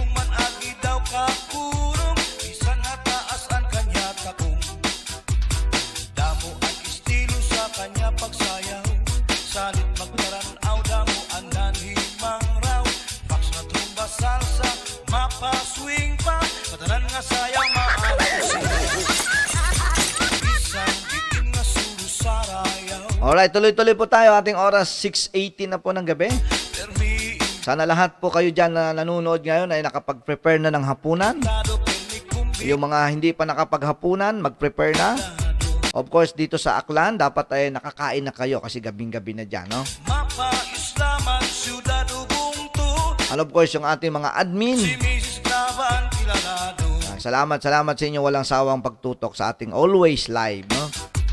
Alright, tuloy-tuloy po tayo. Ating oras six eighteen na po ng gabi. Sana lahat po kayo dyan na nanonood ngayon ay nakapag-prepare na ng hapunan. Yung mga hindi pa nakapaghapunan, mag-prepare na. Of course, dito sa Aklan, dapat ay nakakain na kayo kasi gabing-gabi na dyan, no? And of course, yung ating mga admin. Salamat, salamat sa inyo walang sawang pagtutok sa ating always live, no?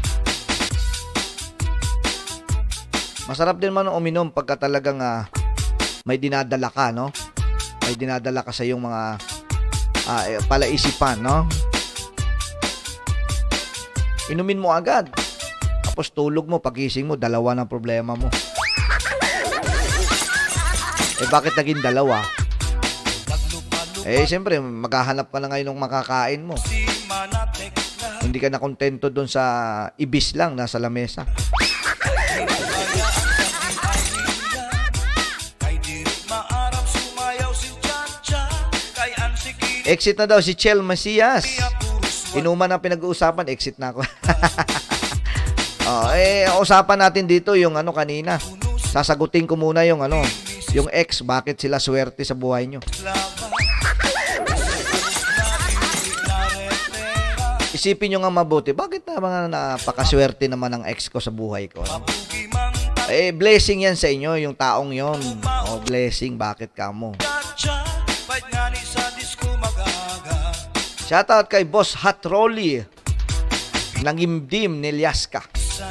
Masarap din man uminom pagka talagang uh, may dinadala ka, no? May dinadala ka sa iyong mga uh, palaisipan, no? Inumin mo agad. Tapos tulog mo, pagising mo, dalawa ng problema mo. Eh, bakit naging dalawa? Eh, siyempre, maghahanap ka na ngayon ng makakain mo. Hindi ka na kontento doon sa ibis lang, nasa lamesa. Exit na daw si Chel Macias. Inuman ang pinag-uusapan, exit na ako. Oh, eh, usapan natin dito yung ano kanina. Sasagutin ko muna yung ano, yung ex, bakit sila swerte sa buhay nyo. Isipin nyo nga mabuti, bakit na mga napakaswerte naman ng ex ko sa buhay ko? No? Eh, blessing yan sa inyo, yung taong yon. Oh, blessing, bakit ka mo? Shoutout kay Boss Hot Rolly Nangimdim Nelyaska.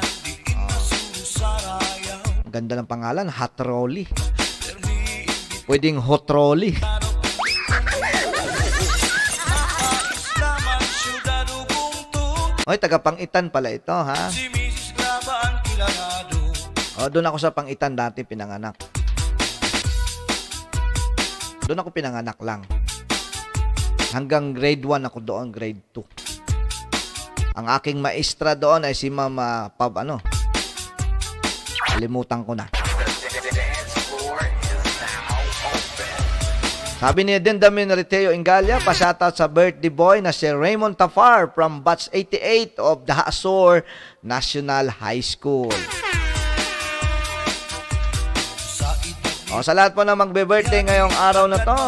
Ang ganda ng pangalan, Hot Rolly. Pwedeng Hot Rolly. Oy, taga Pangitan pala ito, ha? O, doon ako sa Pangitan dati pinanganak. Doon ako pinanganak lang. Hanggang grade one ako doon, grade two. Ang aking maestra doon ay si Mama Pab, ano? Kalimutan ko na. Sabi ni Dendamin Riteo Ingalia, pa-shoutout sa birthday boy na si Raymond Tafar from batch eighty-eight of the Azor National High School. O, sa lahat po na magbe-birthday ngayong araw na to.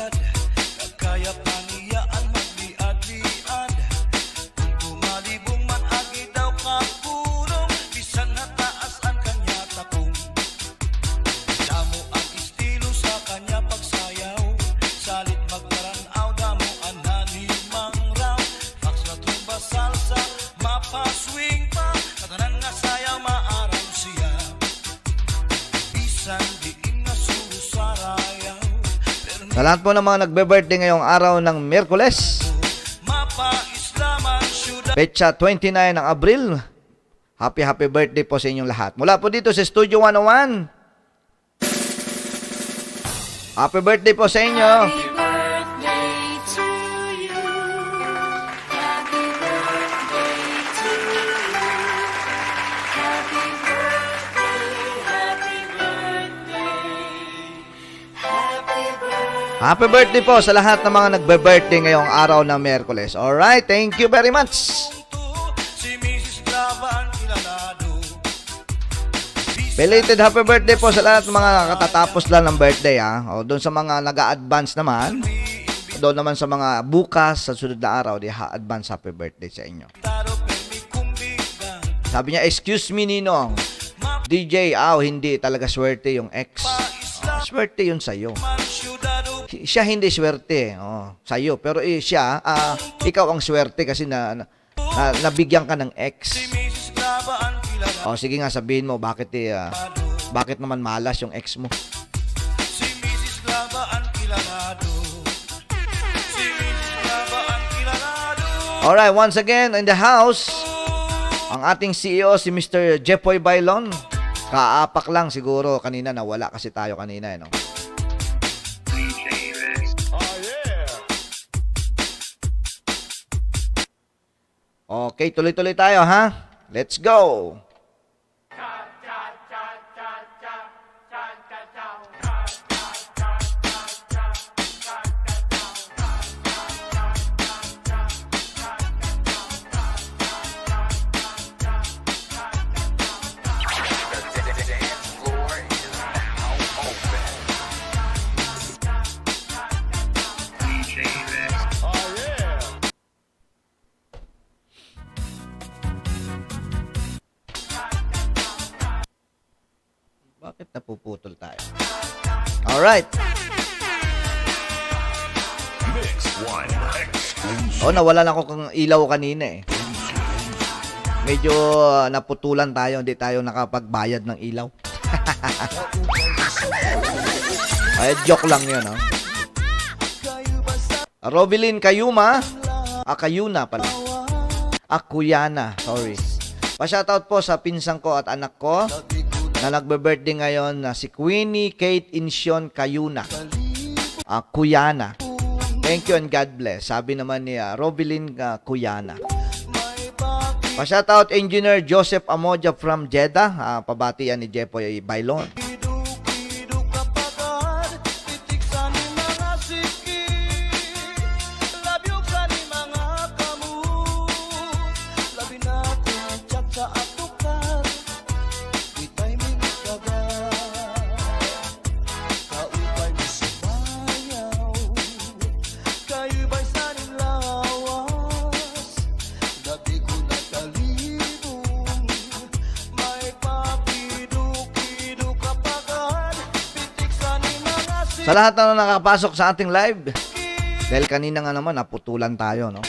Sa lahat po ng mga nagbe-birthday ngayong araw ng Miyerkules, petsa twenty-nine ng Abril, happy happy birthday po sa inyong lahat. Mula po dito sa Studio one oh one, happy birthday po sa inyo. Happy birthday po sa lahat ng mga nagbe-birthday ngayong araw ng Miyerkules. Alright, thank you very much. Belated happy birthday po sa lahat ng mga katatapos lang ng birthday, ha. O doon sa mga nag-a-advance naman, doon naman sa mga bukas sa sunod na araw, di ha-advance happy birthday sa inyo. Sabi niya, excuse me, Ninong. D J, aw, hindi talaga swerte yung ex. Oh, swerte yun sa'yo. Siya hindi swerte, oh, sa'yo. Pero eh, siya, uh, ikaw ang swerte kasi na, na, na nabigyan ka ng ex. Oh, sige nga, sabihin mo, bakit eh, uh, bakit naman malas yung ex mo? Alright, once again, in the house, ang ating C E O, si Mister Jepoy Bailon. Kaapak lang siguro kanina, nawala kasi tayo kanina, eh, no? Okay, tuloy-tuloy tayo, ha? Let's go! Bakit napuputol tayo? Alright. Oh, nawalan ako ng ilaw kanina eh. Medyo uh, naputulan tayo, hindi tayo nakapagbayad ng ilaw. Ay, joke lang yun, oh. Robilin Kayuma. Ah, Kayuna pala. Ah, Kuyana, sorry. Pa-shoutout po sa pinsang ko at anak ko na nagbe-birthday ngayon na si Queenie Kate Insion Kayuna. Uh, Kuyana. Thank you and God bless. Sabi naman ni uh, Robilin uh, Kuyana. Pa-shoutout Engineer Joseph Amoja from Jeddah. Uh, pabatian ni Jepoy Bailon. Sa lahat na nakapasok sa ating live, dahil kanina nga naman naputulan tayo, no?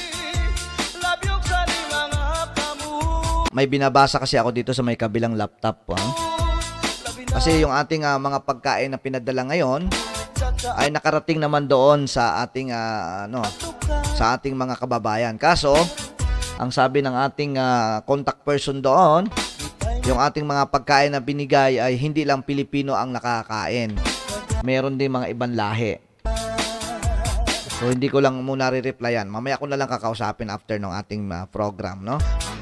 May binabasa kasi ako dito sa may kabilang laptop, ha? Kasi yung ating uh, mga pagkain na pinadala ngayon ay nakarating naman doon sa ating uh, ano, sa ating mga kababayan. Kaso, ang sabi ng ating uh, contact person doon, yung ating mga pagkain na binigay ay hindi lang Pilipino ang nakakain. Meron din mga ibang lahi. So, hindi ko lang muna re-replyan. Mamaya ko na lang kakausapin after ng ating uh, program, no?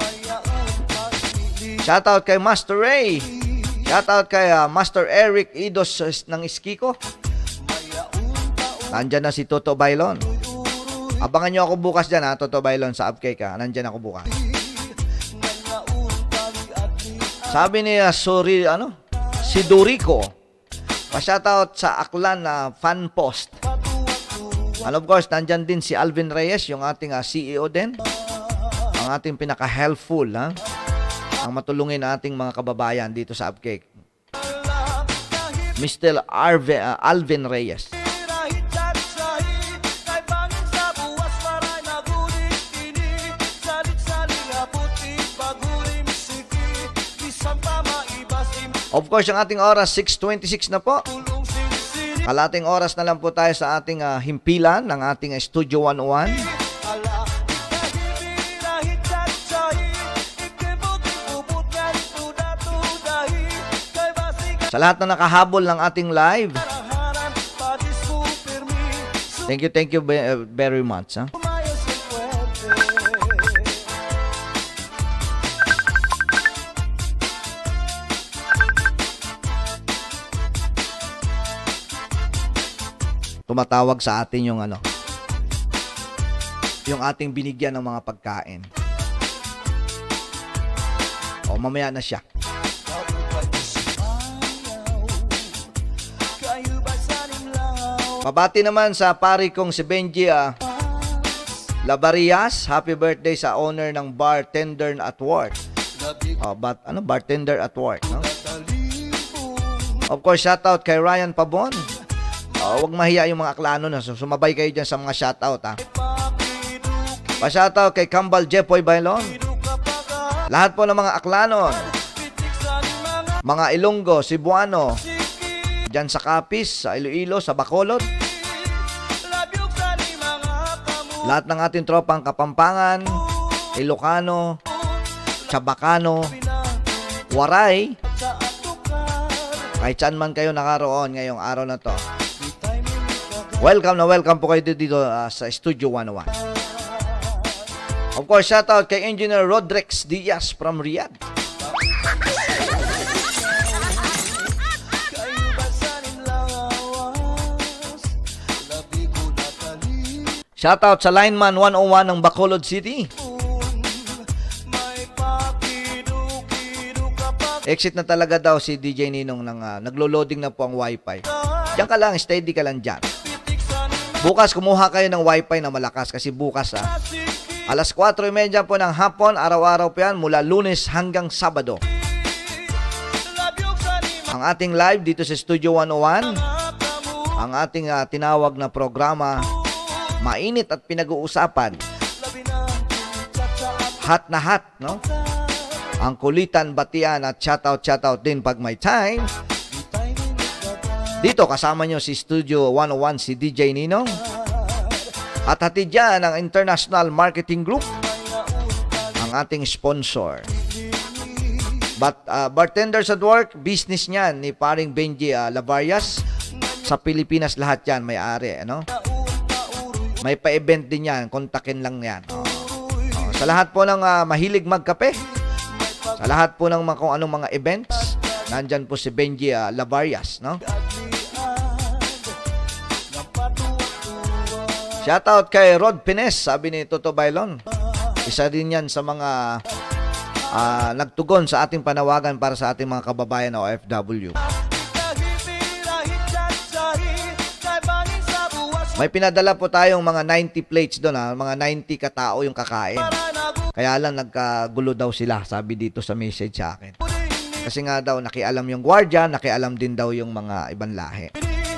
Shoutout kay Master Ray. Shoutout kay uh, Master Eric Idos ng Iskiko. Nandyan na si Toto Bailon. Abangan nyo ako bukas dyan ha, Toto Bailon, sa Upcake ha. Nandyan ako bukas. Sabi ni uh, sorry, ano? Si Dorico. Pa-shoutout sa Aklan na uh, fan post. And of course, nandyan din si Alvin Reyes, yung ating uh, C E O din. Ang ating pinaka-helpful, ha? Ang matulungin ating mga kababayan dito sa Upcake. Mister Arve, uh, Alvin Reyes. Of course, ang ating oras, six twenty-six na po. Kalating oras na lang po tayo sa ating uh, himpilan ng ating uh, Studio one oh one. Sa lahat na nakahabol ng ating live, thank you, thank you very much. Huh? Tumatawag sa atin yung ano, yung ating binigyan ng mga pagkain. O, mamaya na siya. Mabati naman sa pari kong si Benji uh, Labarias. Happy birthday sa owner ng Bartender at Work. Oh, but, ano, Bartender at Work, no? Of course, shoutout kay Ryan Pabon. Oh, wag mahiya yung mga aklano na. So, sumabay kayo dyan sa mga shoutout, ha. Pa-shoutout kay Kambal Jepoy Bailon. Lahat po ng mga aklanon, mga Ilonggo, Cebuano, dyan sa Capiz, sa Iloilo, sa Bacolod. Lahat ng ating tropang Kapampangan, Ilocano, Chabacano, Waray. Kahit saan man kayo nakaroon ngayong araw na to. Welcome na welcome po kayo dito uh, sa Studio one oh one. Of course, shoutout kay Engineer Rodrex Diaz from Riyadh. Shoutout sa Lineman one oh one ng Bacolod City. Exit na talaga daw si D J Ninong ng uh, naglo-loading na po ang wifi. Diyan ka lang, steady ka lang dyan. Bukas kumuha kayo ng wifi na malakas kasi bukas ah, alas kwatro trenta po ng hapon, araw-araw po yan mula Lunes hanggang Sabado. Ang ating live dito sa Studio one oh one, ang ating uh, tinawag na programa, mainit at pinag-uusapan. Hot na hot, no? Ang kulitan, batian at shoutout, shoutout din pag may time. Dito kasama nyo si Studio one oh one, si D J Ninong. At hatid dyan ang International Marketing Group, ang ating sponsor. But uh, Bartenders at Work, business niyan ni paring Benji uh, Labarias. Sa Pilipinas lahat yan may-ari, ano? May pa-event din yan, kontakin lang yan. Oh. Oh. Sa lahat po ng uh, mahilig magkape, sa lahat po ng mga, kung anong mga events, nandyan po si Benji uh, Labarias, no? Shoutout kay Rod Pines, sabi ni Toto Bailon. Isa din yan sa mga uh, nagtugon sa ating panawagan para sa ating mga kababayan na O F W. May pinadala po tayong mga ninety plates doon, ha? Mga ninety katao yung kakain. Kaya lang nagkagulo daw sila, sabi dito sa message sa akin. Kasi nga daw nakialam yung gwardiya, nakialam din daw yung mga ibang lahi.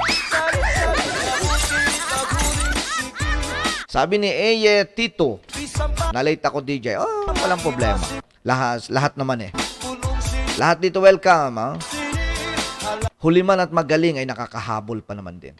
Sabi ni Eye Tito, na-late ako D J. Oh, walang problema. Lahat, lahat naman eh. Lahat dito welcome. Ha? Huli man at magaling ay nakakahabol pa naman din.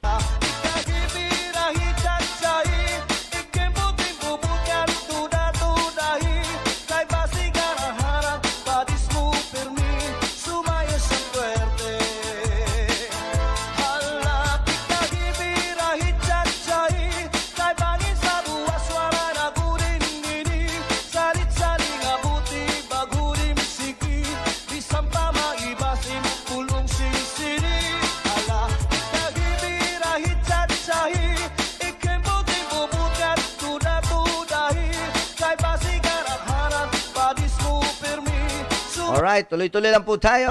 Alright, tuloy-tuloy lang po tayo.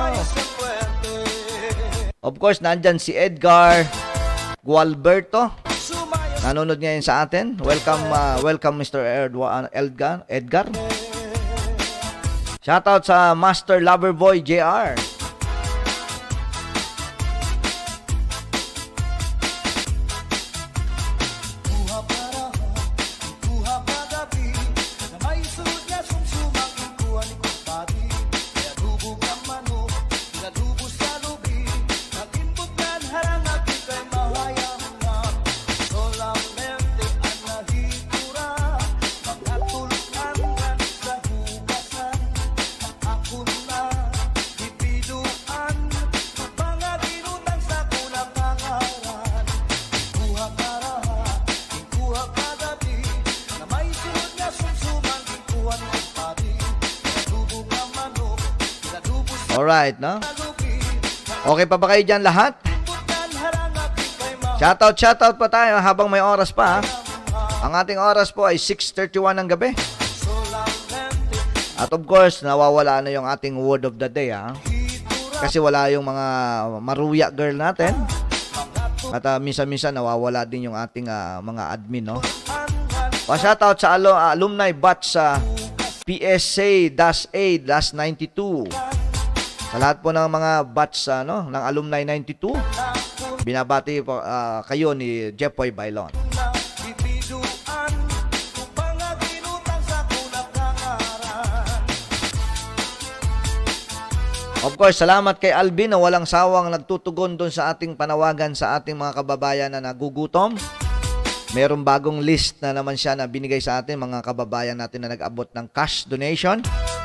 Of course, nandyan si Edgar Gualberto. Nanonood ngayon sa atin. Welcome, uh, welcome Mister Edgar. Edgar. Shoutout sa Master Loverboy J R. Alright, no? Okay pa ba kayo dyan lahat? Shoutout, shoutout pa tayo habang may oras pa. Ha? Ang ating oras po ay six thirty-one ng gabi. At of course, nawawala na yung ating word of the day. Ha? Kasi wala yung mga maruya girl natin. At uh, minsan-minsan nawawala din yung ating uh, mga admin. No? Pa shoutout sa alo, uh, alumni batch sa uh, P S A A ninety-two. Sa lahat po ng mga batch ano, ng Alumni ninety-two, binabati po uh, kayo ni Jeffoy Bailon. Of course, salamat kay Alvin na walang sawang nagtutugon doon sa ating panawagan sa ating mga kababayan na nagugutom. Merong bagong list na naman siya na binigay sa atin, mga kababayan natin na nag-abot ng cash donation.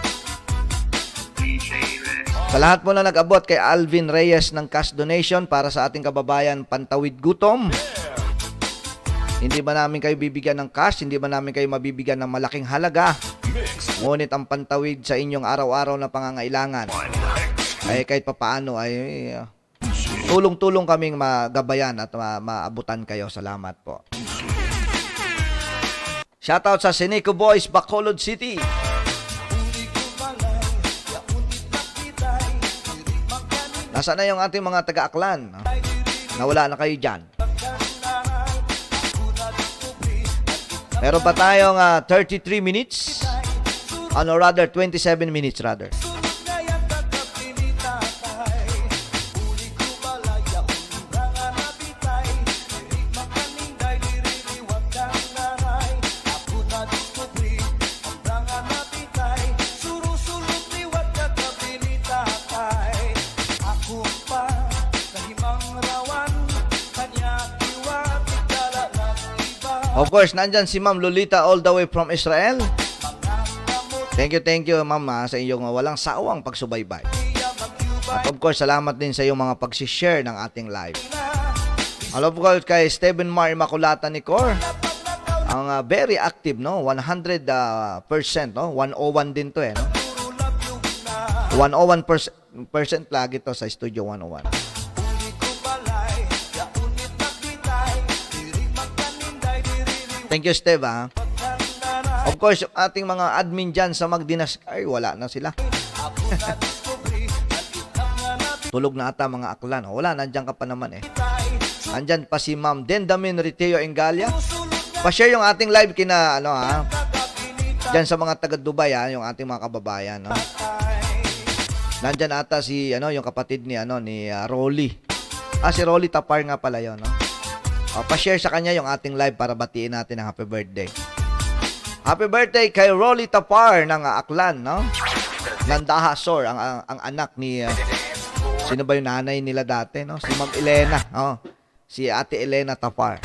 Sa lahat po na nag-abot kay Alvin Reyes ng cash donation para sa ating kababayan Pantawid Gutom. Hindi ba namin kayo bibigyan ng cash? Hindi ba namin kayo mabibigyan ng malaking halaga? Ngunit ang pantawid sa inyong araw-araw na pangangailangan ay kahit papaano ay uh, tulong-tulong kaming magabayan at ma maabutan kayo. Salamat po. Shoutout sa Seneco Boys, Bacolod City. Nasaan na yung ating mga taga-aklan? Nawala na kayo dyan. Meron pa tayong uh, thirty-three minutes. Ano rather, twenty-seven minutes rather. Of course, nandyan si Ma'am Lolita all the way from Israel. Thank you, thank you, Ma'am, sa iyong walang sawang pagsubaybay. At of course, salamat din sa iyong mga pag-share ng ating live. Hello po kay Stephen Mar Immaculata Nicor. Ang uh, very active, no? one hundred percent, no? one oh one din to, eh, no? one oh one percent lagi to sa Studio one oh one. Thank you, Steve, ha? Of course, yung ating mga admin dyan sa Magdinas, ay, wala na sila. Tulog na ata mga aklan. Wala, nandyan ka pa naman, eh. Nandyan pa si Ma'am Dendamin Riteo Engalia. Pa-share yung ating live kina, ano, ha? Dyan sa mga taga-Dubai, ha? Yung ating mga kababayan, no? Nandyan ata si, ano, yung kapatid ni, ano, ni uh, Rolly. Ah, si Rolly Tapar nga pala yun, no? O, pa-share sa kanya yung ating live para batiin natin ang happy birthday. Happy birthday kay Rolly Tapar ng uh, Aklan, no? Nandaha Sor, ang, ang, ang anak ni... Uh, sino ba yung nanay nila dati, no? Si Ma'am Elena, oh. Si Ate Elena Tapar.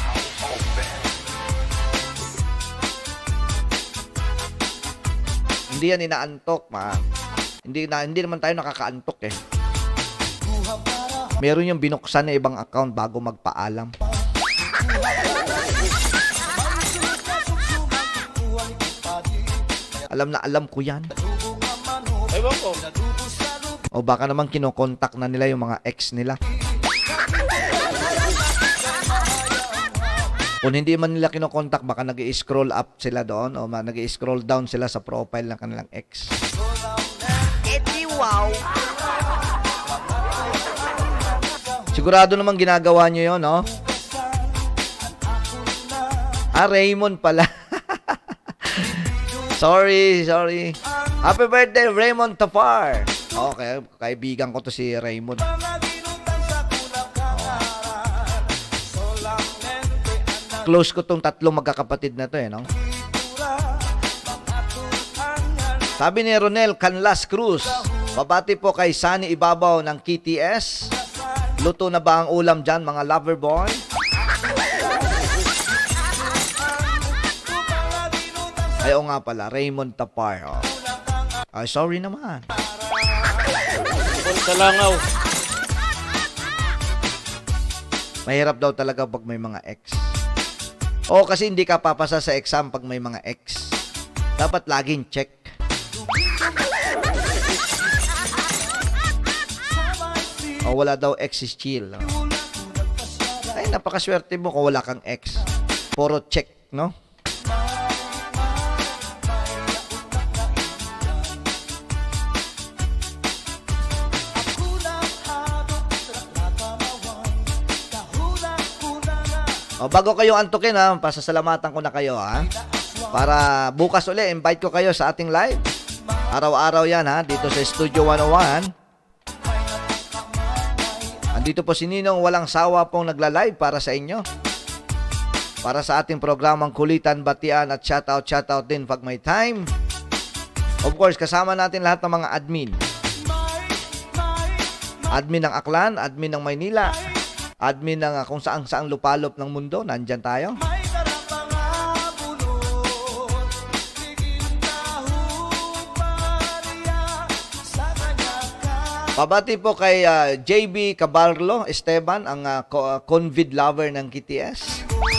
Hindi yan inaantok, ma. Hindi, na, hindi naman tayo nakakaantok, eh. Meron yung binuksan na ibang account bago magpaalam. Alam na alam ko yan. Ewan ko. O baka naman kinokontak na nila yung mga ex nila. Kung hindi man nila kinokontak, baka nag-i-scroll up sila doon o nag-i-scroll down sila sa profile ng kanilang ex. If you wow. Sigurado naman ginagawa nyo yun, no? Ah, Raymond pala. Sorry, sorry. Happy birthday, Raymond Tapar. Okay, kaibigan ko to si Raymond. Oh. Close ko tong tatlong magkakapatid na to eh, no? Sabi ni Ronel Canlas Cruz, babati po kay Sunny Ibabaw ng K T S. Luto na ba ang ulam dyan, mga lover boy? Ay, o nga pala, Raymond Tapar. Oh. Ay, sorry naman. Sa langaw. Mahirap daw talaga pag may mga ex. O, kasi hindi ka papasa sa exam pag may mga ex. Dapat laging check. O, wala daw ex is chill. Ay, napakaswerte mo kung wala kang ex. Puro check, no? O, bago kayo antukin, ha, pasasalamatan ko na kayo, ha? Para bukas uli, invite ko kayo sa ating live. Araw-araw yan, ha? Dito sa Studio one oh one. Andito po si Ninong walang sawa pong nagla-live para sa inyo. Para sa ating programang Kulitan, Batian at Shoutout, Shoutout din pag may time. Of course, kasama natin lahat ng mga admin. Admin ng Aklan, admin ng Maynila, admin ng uh, kung saan-saang lupalop ng mundo. Nandyan tayo. Pabati po kay uh, J B Cabarlo Esteban, ang uh, co- uh, convid lover ng K T S.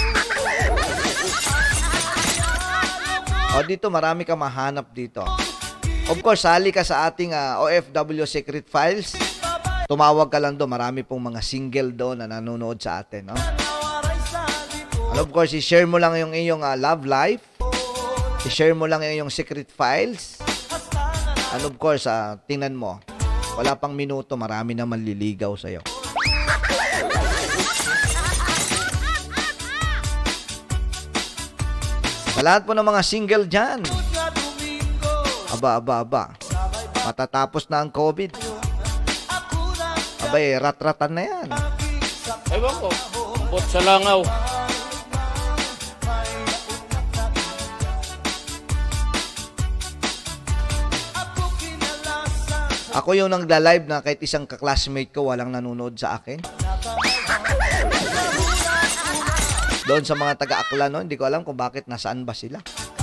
O, dito marami ka mahanap dito. Of course, sali ka sa ating uh, O F W Secret Files. Tumawag ka lang doon. Marami pong mga single doon na nanonood sa atin, no? And of course, i-share mo lang yung iyong uh, love life. I-share mo lang yung iyong secret files. And of course, uh, tingnan mo. Wala pang minuto, marami na manliligaw sa'yo. Sa lahat po ng mga single dyan. Aba, aba, aba. Matatapos na ang COVID. Abay, rat-ratan na yan. Ewan ko. Bot sa langaw. Ako yung nagla-live na kahit isang kaklasmate ko walang nanonood sa akin. Doon sa mga taga-Aklan, no? Hindi ko alam kung bakit nasaan ba sila.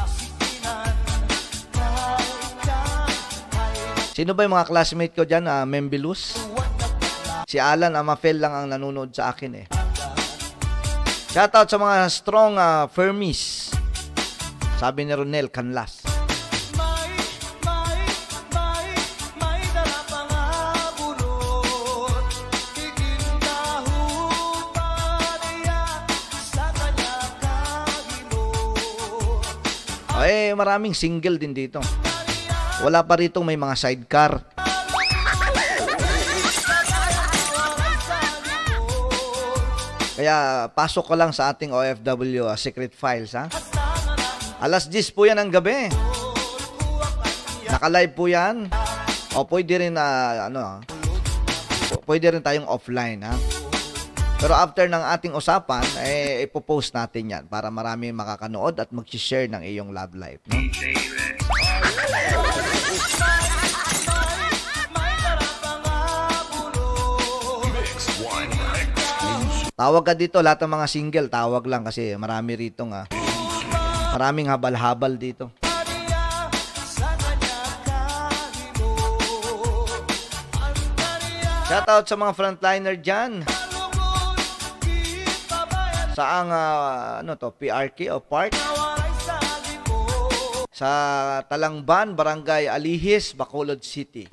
Sino ba yung mga classmate ko dyan? Uh, Membilus? Si Alan Amafel lang ang nanonood sa akin eh. Shoutout sa mga strong uh, Fermis. Sabi ni Ronel Canlas. Eh, maraming single din dito. Wala pa rito may mga sidecar. Kaya pasok ko lang sa ating O F W uh, Secret Files, ha? Alas diyes po yan ang gabi. Naka-live po yan. O pwede rin, uh, ano, pwede rin tayong offline, ha? Pero after ng ating usapan, eh, ipopost natin yan para marami makakanood at mag-share ng iyong love life. No? Tawag ka dito, lahat ng mga single, tawag lang kasi marami rito nga. Maraming habal-habal dito. Shoutout sa mga frontliner dyan. Saang, uh, ano to, P R K o Park? Sa Talangban, Barangay Alihis, Bacolod City.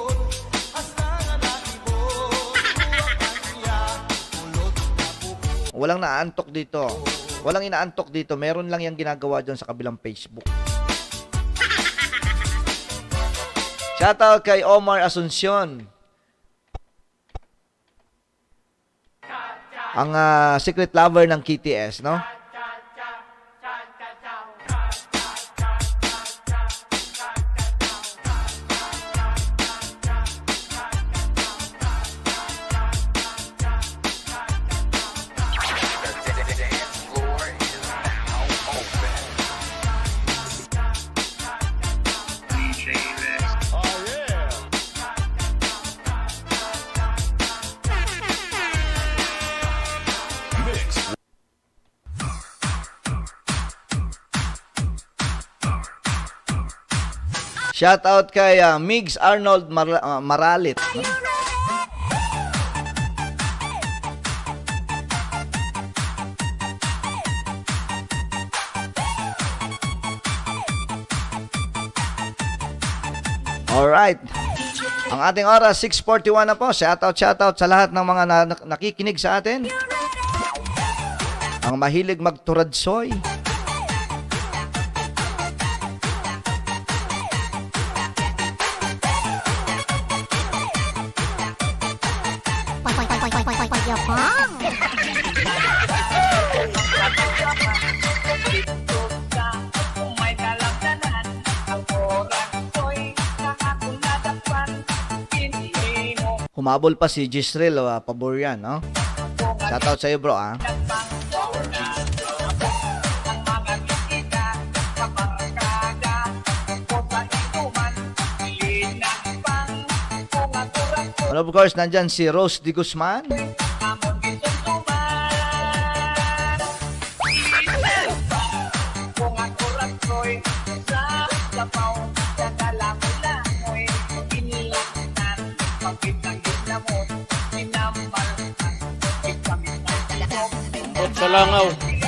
Walang naantok dito. Walang inaantok dito. Meron lang yung ginagawa dyan sa kabilang Facebook. Shoutout kay Omar Asuncion. Ang uh, secret lover ng K T S, no? Shout out kay uh, Migs Arnold Mar- uh, Maralit. No? Alright. Ang ating oras, six forty-one na po. Shout out, shout out sa lahat ng mga na- nakikinig sa atin. Ang mahilig magturadsoy. Humabol pa si Gisrel, uh, pabor yan, no? Shoutout sa'yo, bro, ah. And of course, nandyan si Rose Di Guzman. Sa langaw.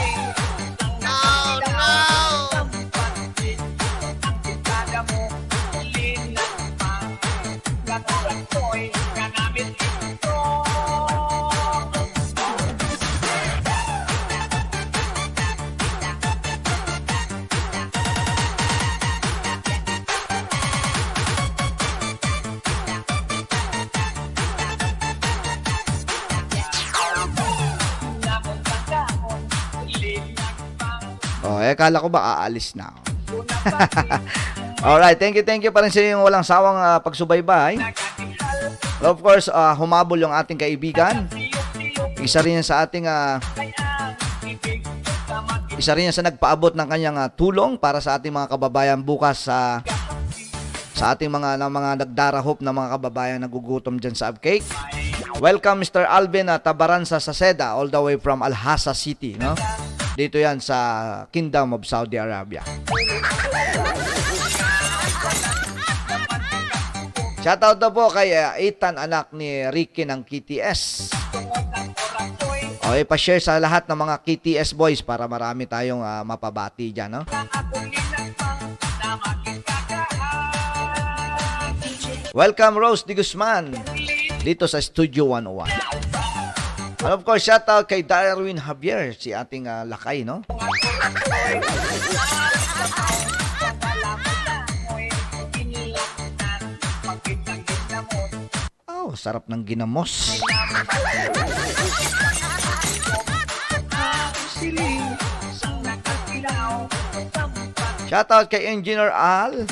Oh, eh, kala ko ba aalis na ako. Alright, thank you, thank you pa rin sa yung walang sawang uh, pagsubaybay. Well, of course, uh, humabol yung ating kaibigan. Isa rin yan sa ating uh, isa rin yan sa nagpaabot ng kanyang uh, tulong para sa ating mga kababayan bukas sa uh, sa ating mga ng mga nagdarahop na mga kababayan nagugutom dyan sa Abcake. Welcome Mister Alvin uh, Tabaransa Saceda, all the way from Alhasa City, no? Dito yan sa Kingdom of Saudi Arabia. Shoutout na po kay uh, Ethan, anak ni Ricky ng K T S. O, ipa-share sa lahat ng mga K T S boys para marami tayong uh, mapabati dyan, no? Welcome Rose Di Guzman dito sa Studio one oh one. And of course, shout out kay Darwin Javier, si ating uh, lakay, no? Oh, sarap ng ginamos. Shout out kay Engineer Al.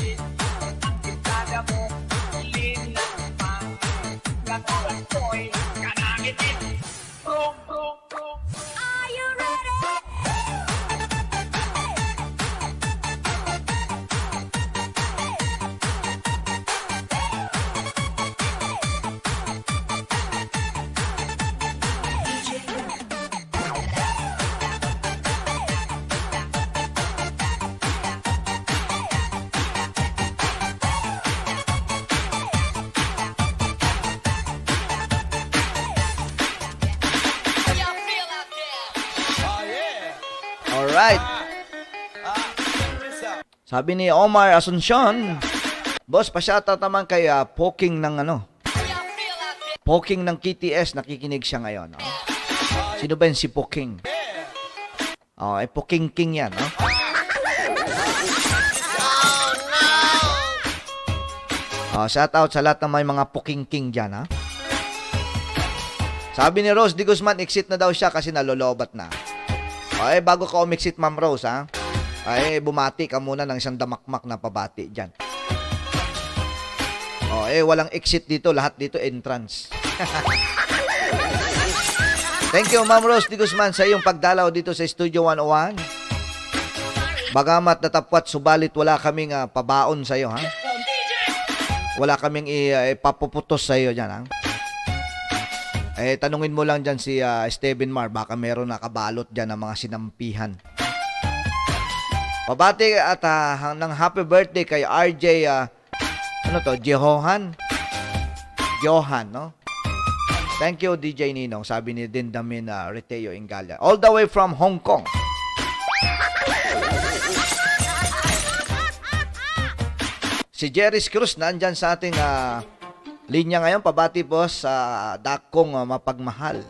Alright. Sabi ni Omar Asuncion, boss, pa-shoutout naman kay uh, Poking ng ano, Poking ng K T S, nakikinig siya ngayon. Oh. Sino ba yun si Poking? Oh, eh, Poking King yan, no? Uh, shout out sa lahat ng may mga puking-king dyan, ha? Sabi ni Rose Di Guzman, exit na daw siya kasi nalolobat na. Ay, bago ka umexit, Ma'am Rose, ha? Ay, bumati ka muna ng isang damakmak na pabati dyan. O, eh, walang exit dito. Lahat dito, entrance. Thank you, Ma'am Rose Di Guzman, sa iyong pagdalaw dito sa Studio one oh one. Bagamat natapwat, subalit wala kaming uh, pabaon sa iyo, ha? Wala kaming ipapuputos sa iyo dyan, ha? Eh, tanungin mo lang dyan si uh, Steven Mar, baka meron nakabalot dyan ng mga sinampihan. Pabati at uh, ng happy birthday kay R J, uh, ano to, Jehohan? Johan, no? Thank you, D J Ninong, sabi ni Dindamin uh, Reteo Ingalia. All the way from Hong Kong. Si Jerry Cruz nandyan sa ating uh, linya ngayon. Pabati po sa dakong uh, mapagmahal.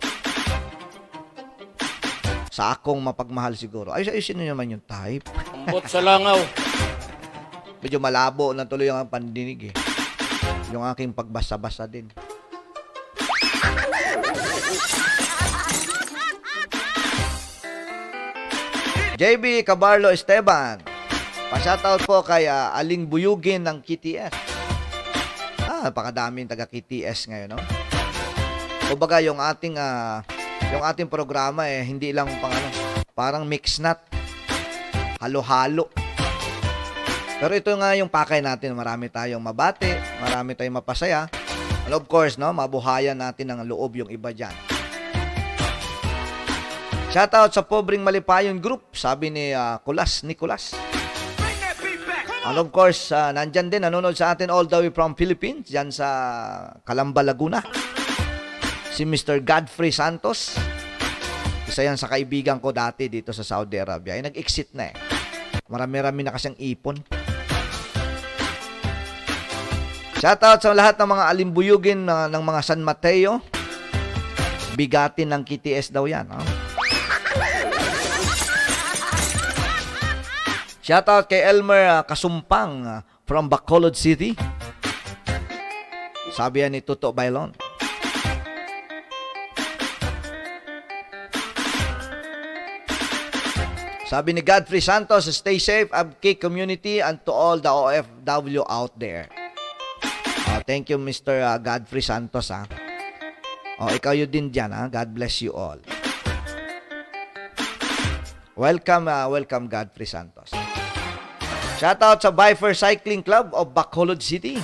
Sa akong mapagmahal siguro. Ay, ayusin nyo naman yung type. Ambot sa langaw. Medyo malabo na tuloy ang pandinig eh. Yung aking pagbasa-basa din. J B Cabarlo Esteban. Pa-shoutout po kay uh, Aling Buyugin ng K T S. Ah, napakadaming taga K T S ngayon, no? Kumbaga yung ating uh, yung ating programa eh hindi lang pang ano, parang mix nut. Halo-halo. Pero ito nga yung pakay natin, marami tayong mabati, marami tayong mapasaya. And of course, no, mabuhayan natin ng loob yung iba diyan. Shoutout sa Pobreng Malipayon Group, sabi ni uh, Kulas Nicolas. And of course, uh, nandyan din, nanonood sa atin all the way from Philippines, dyan sa Calamba, Laguna. Si Mister Godfrey Santos. Isa yan sa kaibigan ko dati dito sa Saudi Arabia. Ay, nag-exit na eh. Marami-rami na kasing ipon. Shoutout sa lahat ng mga alimbuyugin uh, ng mga San Mateo. Bigatin ng K T S daw yan. Oh. Shoutout kay Elmer uh, Kasumpang uh, from Bacolod City. Sabi yan ni Tuto Bailon. Sabi ni Godfrey Santos, stay safe, Abcake community, and to all the O F W out there. Uh, thank you, Mister Uh, Godfrey Santos. Ha? Oh, ikaw yun din dyan. Ha? God bless you all. Welcome, uh, welcome Godfrey Santos. Shoutout sa Bifer Cycling Club of Bacolod City.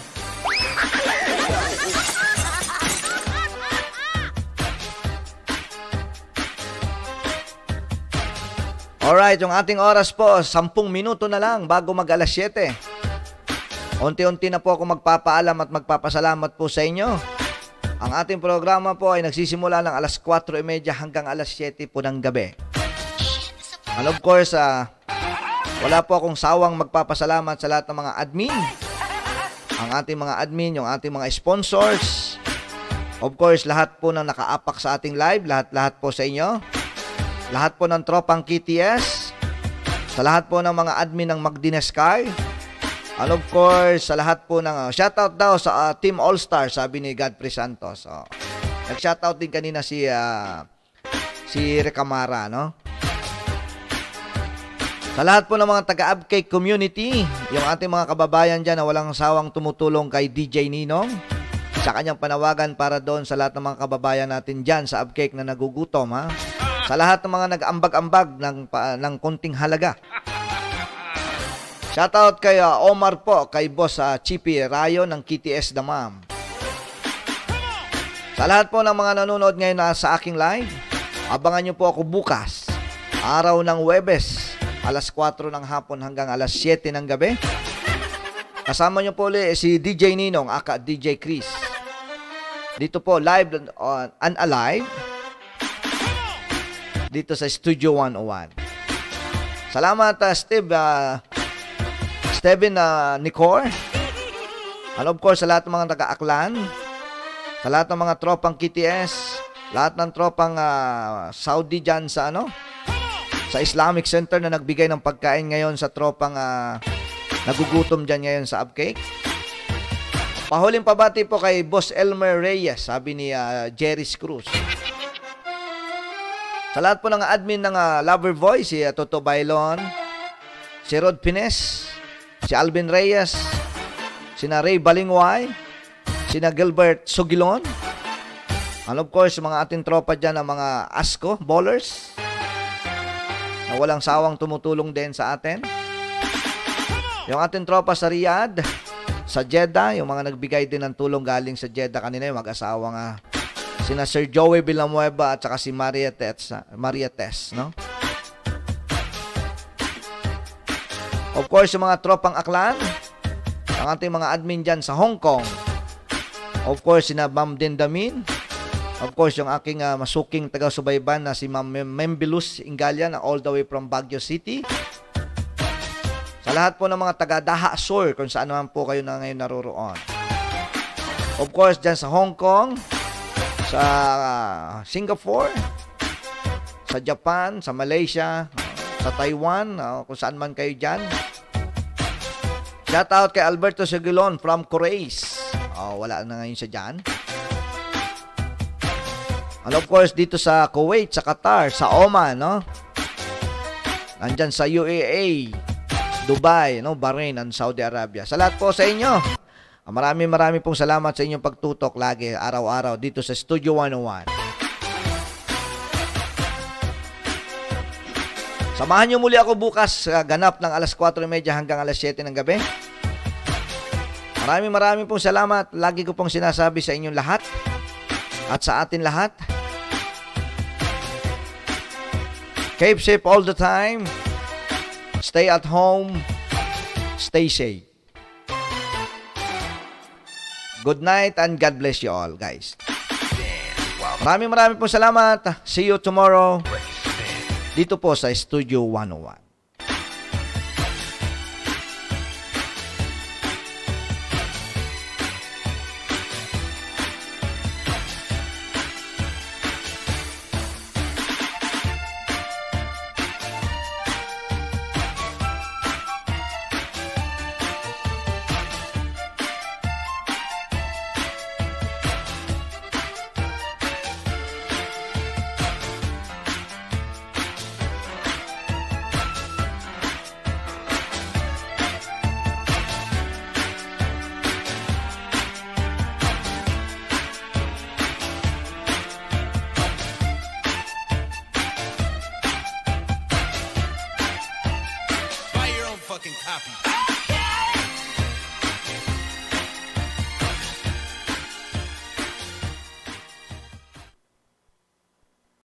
Alright, yung ating oras po, sampung minuto na lang bago mag alas siyete. Unti-unti na po ako magpapaalam at magpapasalamat po sa inyo. Ang ating programa po ay nagsisimula ng alas kwatro e media hanggang alas siyete po ng gabi. And of course, uh, wala po akong sawang magpapasalamat sa lahat ng mga admin. Ang ating mga admin, yung ating mga sponsors. Of course, lahat po ng nakaapak sa ating live, lahat-lahat po sa inyo. Lahat po ng tropang K T S. Sa lahat po ng mga admin ng Magdines Sky. And of course, sa lahat po ng... Uh, shoutout daw sa uh, Team All-Star, sabi ni Godfrey Santos. Oh. Nag-shoutout din kanina si, uh, si Recamara, no? Sa lahat po ng mga taga-Abcake community, yung ating mga kababayan dyan na walang sawang tumutulong kay D J Ninong, sa kanyang panawagan para doon sa lahat ng mga kababayan natin dyan sa Abcake na nagugutom, ha? Sa lahat ng mga nag-ambag-ambag ng, pa, ng konting halaga. Shoutout kay uh, Omar po, kay Boss uh, Chippy Rayo ng K T S Damam. Sa lahat po ng mga nanonood ngayon na sa aking live, abangan nyo po ako bukas, araw ng Huwebes, alas kwatro ng hapon hanggang alas siyete ng gabi. Kasama nyo po ulit si D J Ninong, aka D J Chris. Dito po, live on and alive, dito sa Studio one oh one. Salamat, uh, Steve, uh, Steven uh, Nicor. And of course, sa lahat ng mga taga-Aklan, sa lahat ng mga tropang K T S, lahat ng tropang uh, Saudi dyan sa ano, sa Islamic Center na nagbigay ng pagkain ngayon sa tropang uh, nagugutom dyan ngayon sa Abcake. Pahuling pabati po kay Boss Elmer Reyes, sabi ni uh, Jerry Cruz. Sa lahat po ng admin ng uh, Lover Voice, si uh, Toto Bailon, si Rod Pines, si Alvin Reyes, sina Ray Balingway, sina Gilbert Sugilon, and of course, mga ating tropa dyan ng mga ASCO ballers na walang sawang tumutulong din sa atin. Yung ating tropa sa Riyadh, sa Jeddah, yung mga nagbigay din ng tulong galing sa Jeddah kanina, yung mag-asawa nga, sina Sir Joey Villanueva at saka si Maria Tess, Maria Tess, no? Of course, yung mga tropang aklan, ang ating mga admin dyan sa Hong Kong. Of course, sina Ma'am Dindamin. Of course, yung aking uh, masuking taga-subayban na si Ma'am Membilus Ingalia na all the way from Baguio City. Sa lahat po ng mga taga-Daha Sur, kung saan naman po kayo na ngayon naroroon. Of course, dyan sa Hong Kong, sa uh, Singapore, sa Japan, sa Malaysia, sa Taiwan, uh, kung saan man kayo dyan. Shout out kay Alberto Seguilon from Correis. Oh, wala na ngayon siya dyan. And of course, dito sa Kuwait, sa Qatar, sa Oman, no? Nandyan sa U A A, Dubai, no? Bahrain, and Saudi Arabia. Sa lahat po sa inyo, maraming maraming pong salamat sa inyong pagtutok lagi, araw-araw, dito sa Studio one oh one. Samahan nyo muli ako bukas, uh, ganap ng alas kwatro trenta hanggang alas siyete ng gabi. Maraming maraming pong salamat. Lagi ko pong sinasabi sa inyong lahat at sa atin lahat. Keep safe all the time. Stay at home. Stay safe. Good night and God bless you all, guys. Maraming maraming pong salamat. See you tomorrow. Dito po sa Studio one oh one.